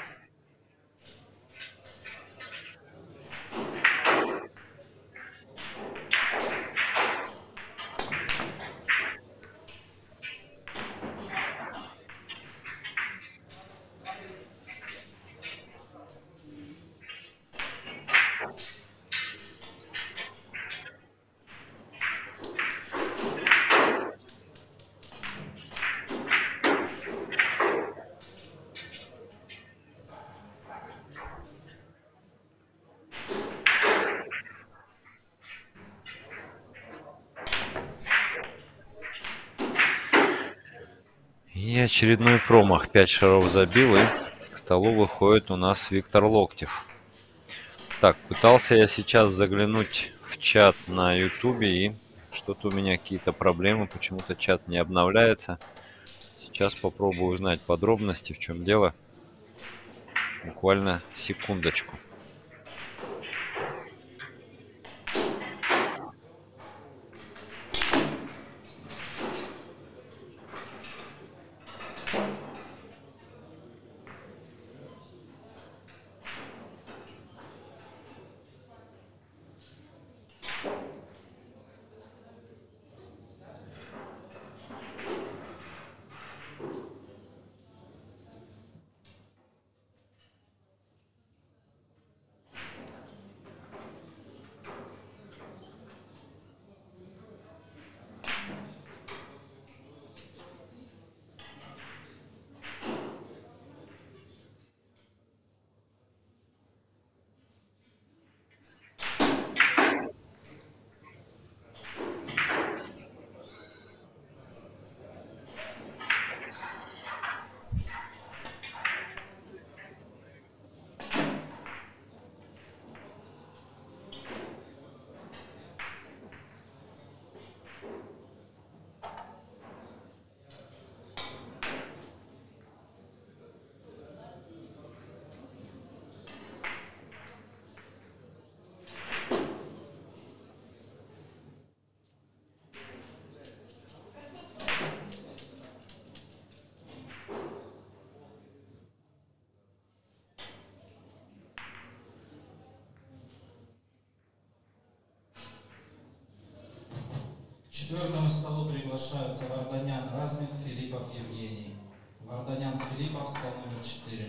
И очередной промах. 5 шаров забил, и к столу выходит у нас Виктор Локтев. Так, пытался я сейчас заглянуть в чат на ютубе, и что-то у меня какие-то проблемы. Почему-то чат не обновляется. Сейчас попробую узнать подробности, в чем дело. Буквально секундочку. К четвертому столу приглашаются Варданян Размик, Филиппов Евгений. Варданян Филиппов, стол номер 4.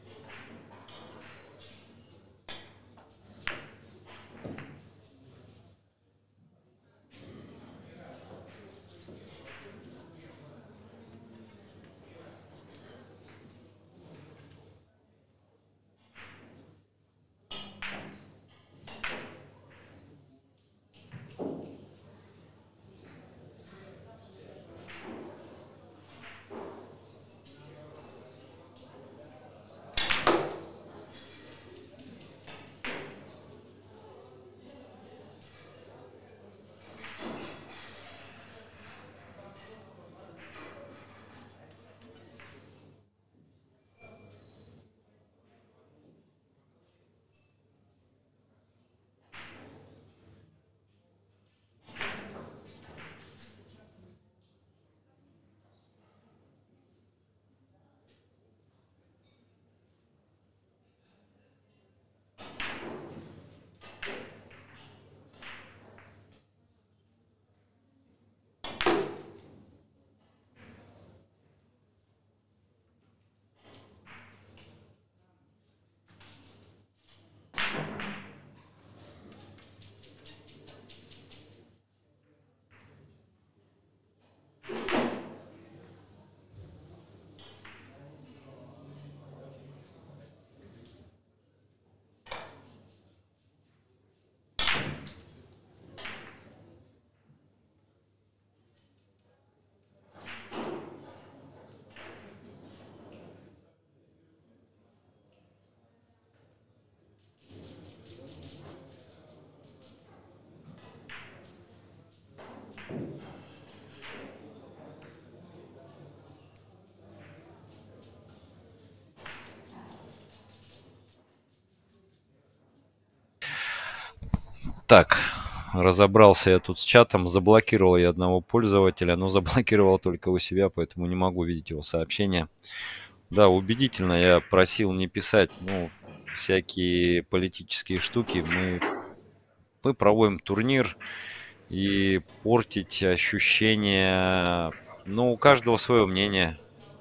Так, разобрался я тут с чатом. Заблокировал я одного пользователя, но заблокировал только у себя, поэтому не могу видеть его сообщения. Да, убедительно. Я просил не писать, ну, всякие политические штуки. Мы проводим турнир, и портить ощущение... Ну, у каждого свое мнение.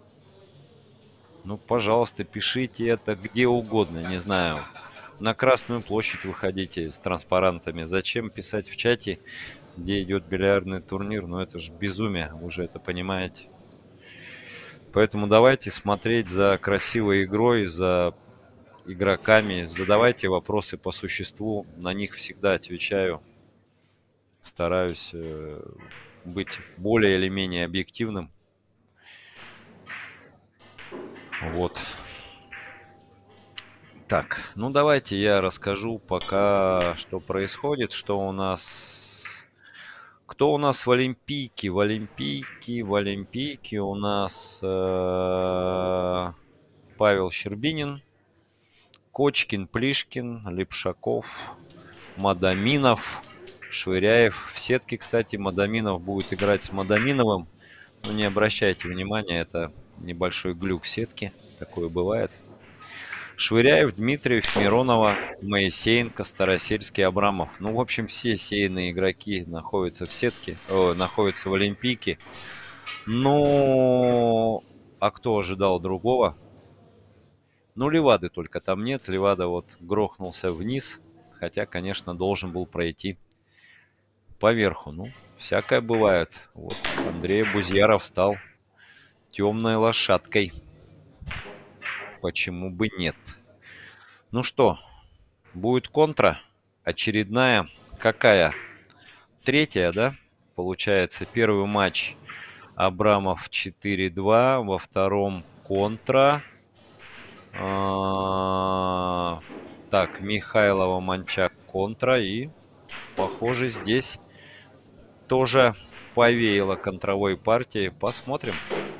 Ну, пожалуйста, пишите это где угодно, не знаю. На Красную площадь выходите с транспарантами. Зачем писать в чате, где идет бильярдный турнир? Ну, это же безумие, вы же это понимаете. Поэтому давайте смотреть за красивой игрой, за игроками. Задавайте вопросы по существу, на них всегда отвечаю. Стараюсь быть более или менее объективным. Вот. Так, ну давайте я расскажу пока, что происходит, что у нас... Кто у нас в Олимпийке? В Олимпийке у нас Павел Щербинин. Кочкин, Плишкин, Лепшаков, Мадаминов, Швыряев. В сетке, кстати, Мадаминов будет играть с Мадаминовым. Но не обращайте внимания, это небольшой глюк сетки. Такое бывает. Швыряев, Дмитриев, Миронова, Моисеенко, Старосельский, Абрамов. Ну, в общем, все сейные игроки находятся в сетке, находятся в Олимпийке. Ну, а кто ожидал другого? Ну, Левады только там нет. Левада вот грохнулся вниз. Хотя, конечно, должен был пройти поверху. Ну, всякое бывает. Вот Андрей Бузьяров стал темной лошадкой. Почему бы нет? Ну что, будет контра. Очередная. Какая? Третья, да? Получается, первый матч Абрамов 4-2. Во втором контра. Так, Михайлова, Манчак, контра. И, похоже, здесь тоже повеяло контровой партией. Посмотрим.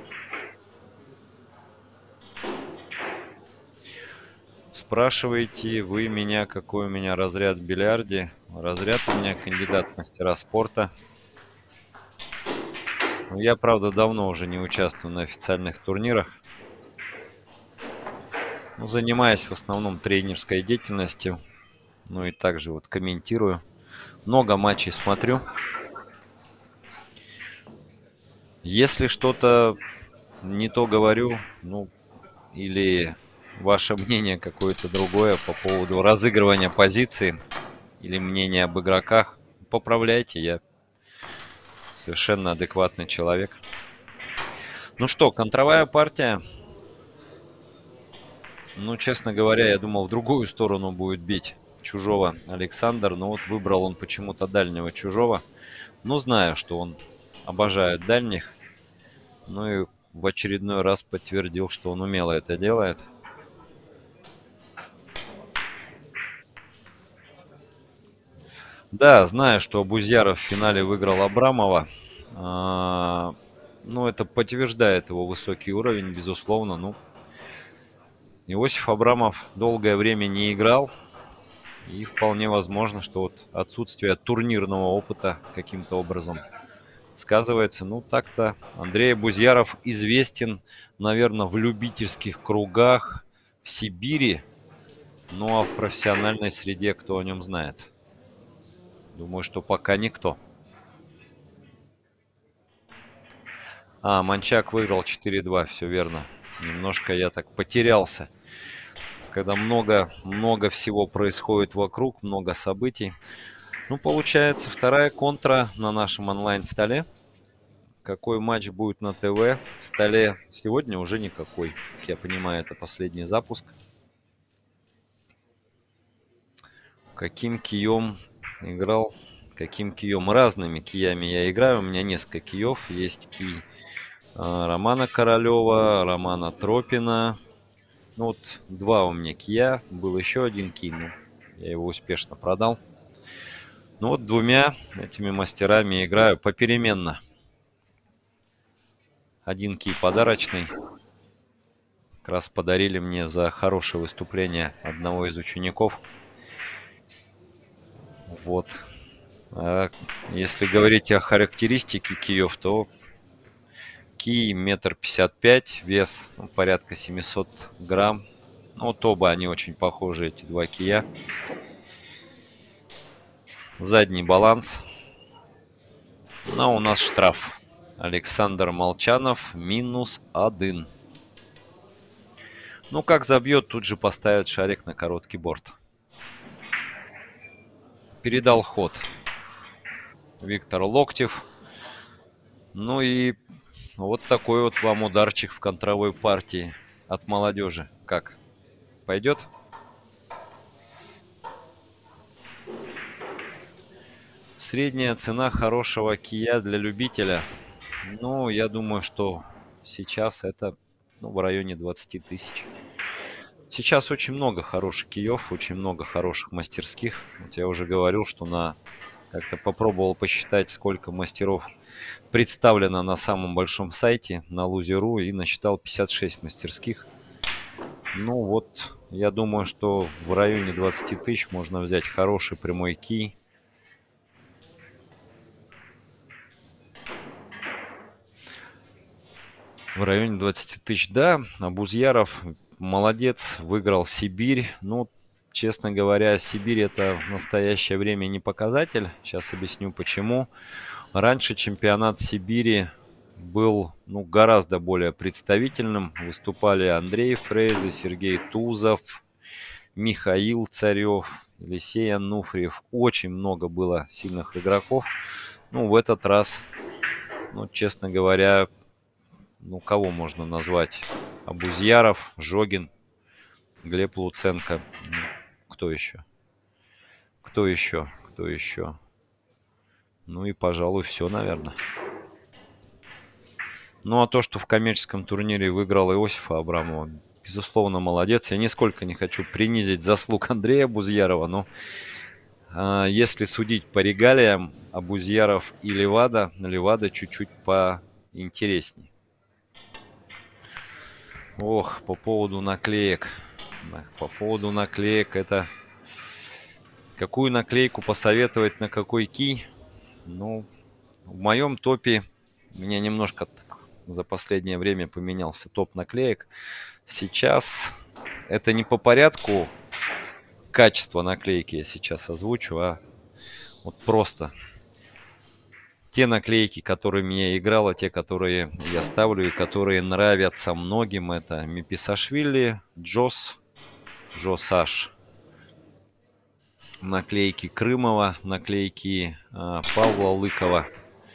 Спрашиваете вы меня, какой у меня разряд в бильярде. Разряд у меня кандидат в мастера спорта. Я, правда, давно уже не участвую на официальных турнирах. Занимаюсь в основном тренерской деятельностью. Ну и также вот комментирую. Много матчей смотрю. Если что-то не то говорю, ну, или ваше мнение какое-то другое по поводу разыгрывания позиции или мнение об игроках, поправляйте, я совершенно адекватный человек. Ну что, контровая партия. Ну, честно говоря, я думал, в другую сторону будет бить чужого Александр, но вот выбрал он почему-то дальнего чужого. Ну, знаю, что он обожает дальних. Ну и в очередной раз подтвердил, что он умело это делает. Да, знаю, что Бузьяров в финале выиграл Абрамова. Ну, это подтверждает его высокий уровень, безусловно. Ну, Иосиф Абрамов долгое время не играл. И вполне возможно, что вот отсутствие турнирного опыта каким-то образом сказывается. Ну, так-то Андрей Бузьяров известен, наверное, в любительских кругах в Сибири. Ну, а в профессиональной среде кто о нем знает? Думаю, что пока никто. Манчак выиграл 4-2, все верно. Немножко я так потерялся. Когда много всего происходит вокруг, много событий. Ну, получается, вторая контра на нашем онлайн-столе. Какой матч будет на ТВ? Столе сегодня уже никакой. Как я понимаю, это последний запуск. Каким кием играл? Каким кием? Разными киями я играю. У меня несколько киев. Есть кий Романа Королева, Романа Тропина. Ну вот два у меня кия. Был еще один кий, но я его успешно продал. Ну вот двумя этими мастерами играю попеременно. Один кий подарочный. Как раз подарили мне за хорошее выступление одного из учеников. Вот. Если говорить о характеристике киев, то кий 1,55 м, вес порядка 700 грамм. Ну, вот оба они очень похожи, эти два кия. Задний баланс. Но у нас штраф. Александр Молчанов -1. Ну, как забьет, тут же поставит шарик на короткий борт. Передал ход Виктор Локтев. Ну и вот такой вот вам ударчик в контровой партии от молодежи. Как? Пойдет? Средняя цена хорошего кия для любителя. Ну, я думаю, что сейчас это в районе 20 тысяч. Сейчас очень много хороших киев, очень много хороших мастерских. Вот я уже говорил, что как-то попробовал посчитать, сколько мастеров представлено на самом большом сайте, на Loser.ru, и насчитал 56 мастерских. Ну вот, Я думаю, что в районе 20 тысяч можно взять хороший прямой кий. В районе 20 тысяч, да. Абузьяров молодец, выиграл Сибирь. Ну, честно говоря, Сибирь это в настоящее время не показатель. Сейчас объясню почему. Раньше чемпионат Сибири был гораздо более представительным. Выступали Андрей Фрейзе, Сергей Тузов, Михаил Царев, Елисей Ануфриев. Очень много было сильных игроков. Ну, в этот раз, честно говоря, кого можно назвать? Абузьяров, Жогин, Глеб Луценко. Кто еще? Кто еще? Кто еще? Ну и, пожалуй, все, наверное. Ну, а то, что в коммерческом турнире выиграл Иосифа Абрамова, безусловно, молодец. Я нисколько не хочу принизить заслуг Андрея Абузьярова, но если судить по регалиям, Абузьяров и Левада чуть-чуть поинтереснее. Ох, по поводу наклеек. По поводу наклеек, это... Какую наклейку посоветовать на какой кий? Ну, в моем топе у меня немножко за последнее время поменялся топ наклеек. Сейчас это не по порядку качества наклейки я сейчас озвучу, а вот просто те наклейки, которыми я играл, те, которые я ставлю и которые нравятся многим, это Меписашвили, Джос Аш, наклейки Крымова, наклейки Павла Лыкова.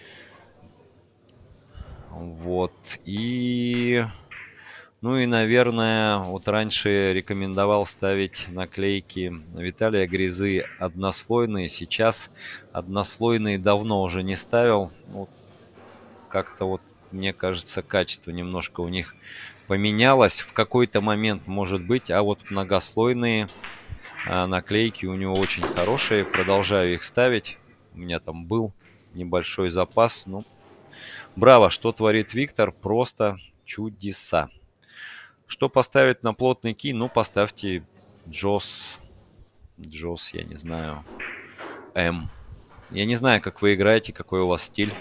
Вот. И... Ну и, наверное, вот раньше рекомендовал ставить наклейки Виталия Грязы однослойные. Сейчас однослойные давно уже не ставил. Вот как-то вот, мне кажется, качество немножко у них поменялось. В какой-то момент, может быть, а вот многослойные наклейки у него очень хорошие. Продолжаю их ставить. У меня там был небольшой запас. Ну, браво, что творит Виктор. Просто чудеса. Что поставить на плотный кий? Ну, поставьте Джос, я не знаю, М. Я не знаю, как вы играете, какой у вас стиль.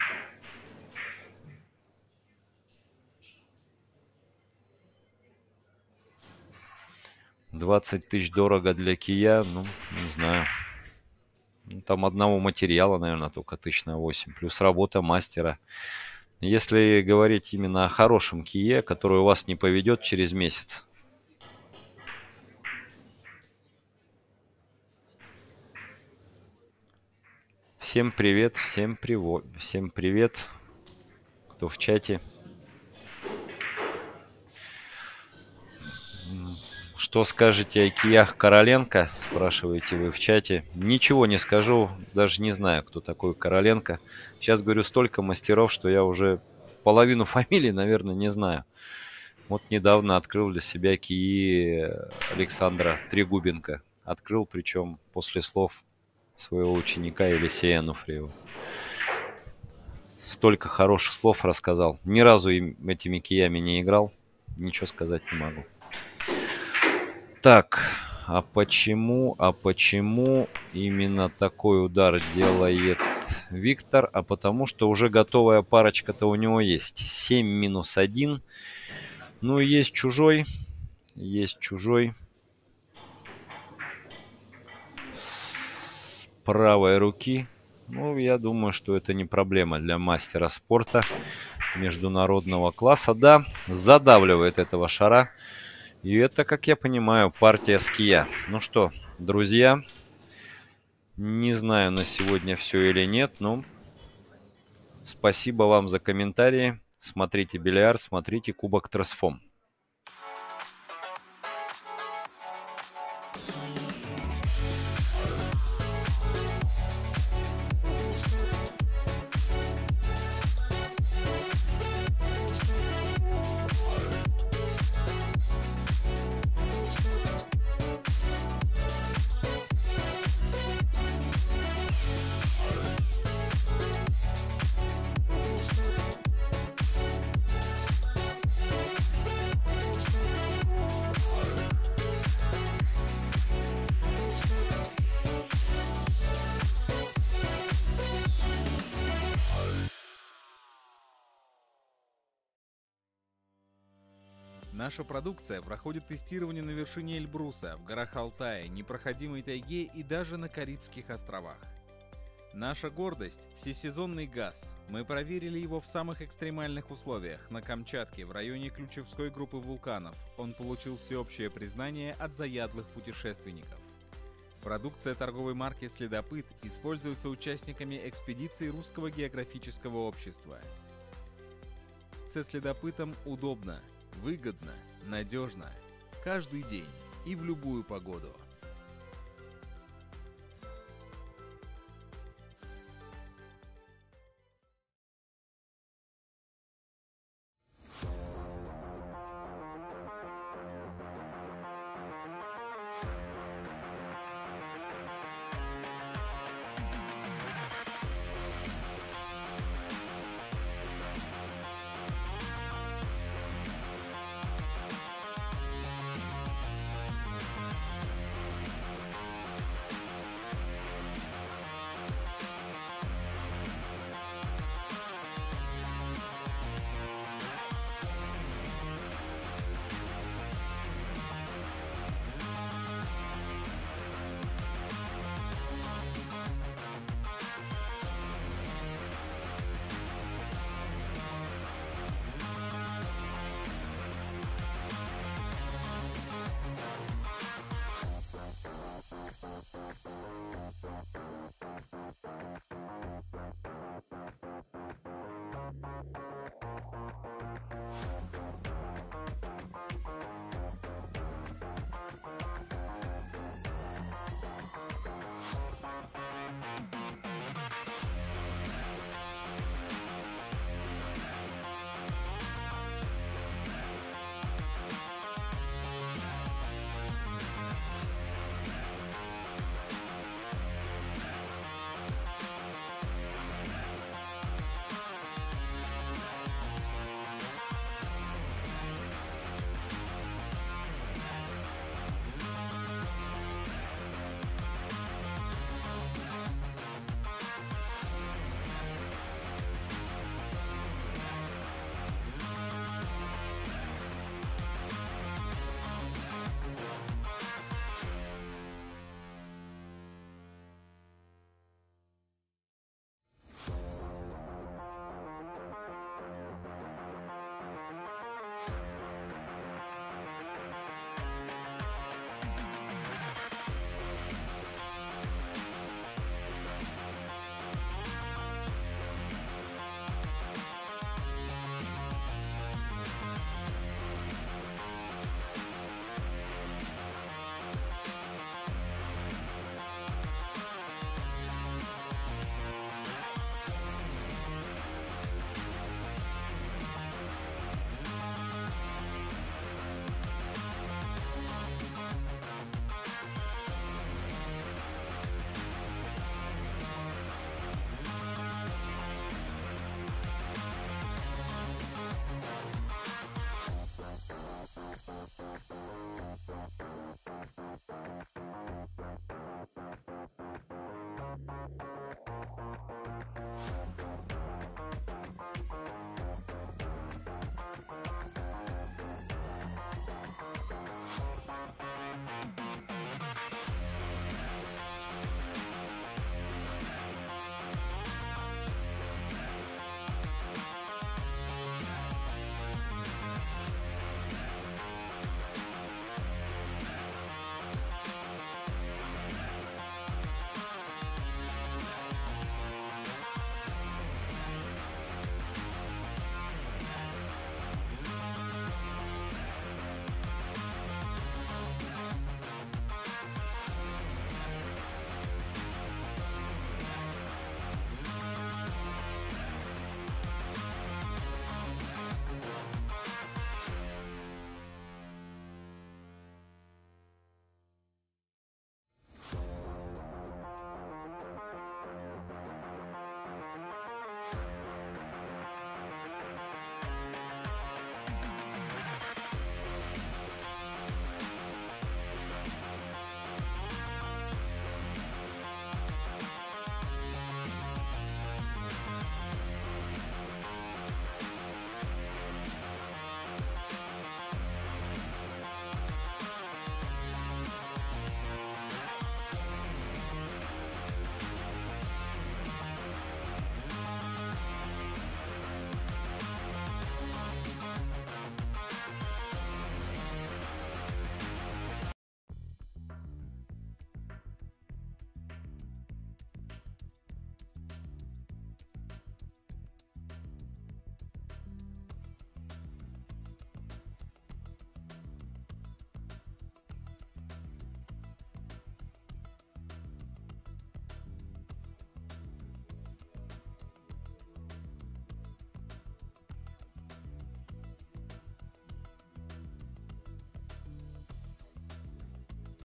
$20 тысяч дорого для кия, ну, не знаю. Ну, там одного материала, наверное, только 1008, плюс работа мастера. Если говорить именно о хорошем кие, который у вас не поведет через месяц. Всем привет, всем привет, кто в чате. Что скажете о киях Короленко, спрашиваете вы в чате. Ничего не скажу, даже не знаю, кто такой Короленко. Сейчас говорю, столько мастеров, что я уже половину фамилий, наверное, не знаю. Вот недавно открыл для себя кии Александра Трегубенко. Открыл, причем после слов своего ученика Елисея Ануфриева. Столько хороших слов рассказал. Ни разу этими киями не играл. Ничего сказать не могу. Так, а почему именно такой удар делает Виктор? А потому что уже готовая парочка-то у него есть. 7-1. Ну и есть чужой. С правой руки. Ну, я думаю, что это не проблема для мастера спорта международного класса. Да, задавливает этого шара. И это, как я понимаю, партия с кия. Ну что, друзья, не знаю на сегодня все или нет, но спасибо вам за комментарии. Смотрите бильярд, смотрите Кубок Трансформ. Наша продукция проходит тестирование на вершине Эльбруса, в горах Алтая, непроходимой тайге и даже на Карибских островах. Наша гордость – всесезонный газ. Мы проверили его в самых экстремальных условиях. На Камчатке, в районе Ключевской группы вулканов. Он получил всеобщее признание от заядлых путешественников. Продукция торговой марки «Следопыт» используется участниками экспедиции Русского географического общества. Со следопытом удобно, выгодно, надежно. Каждый день и в любую погоду.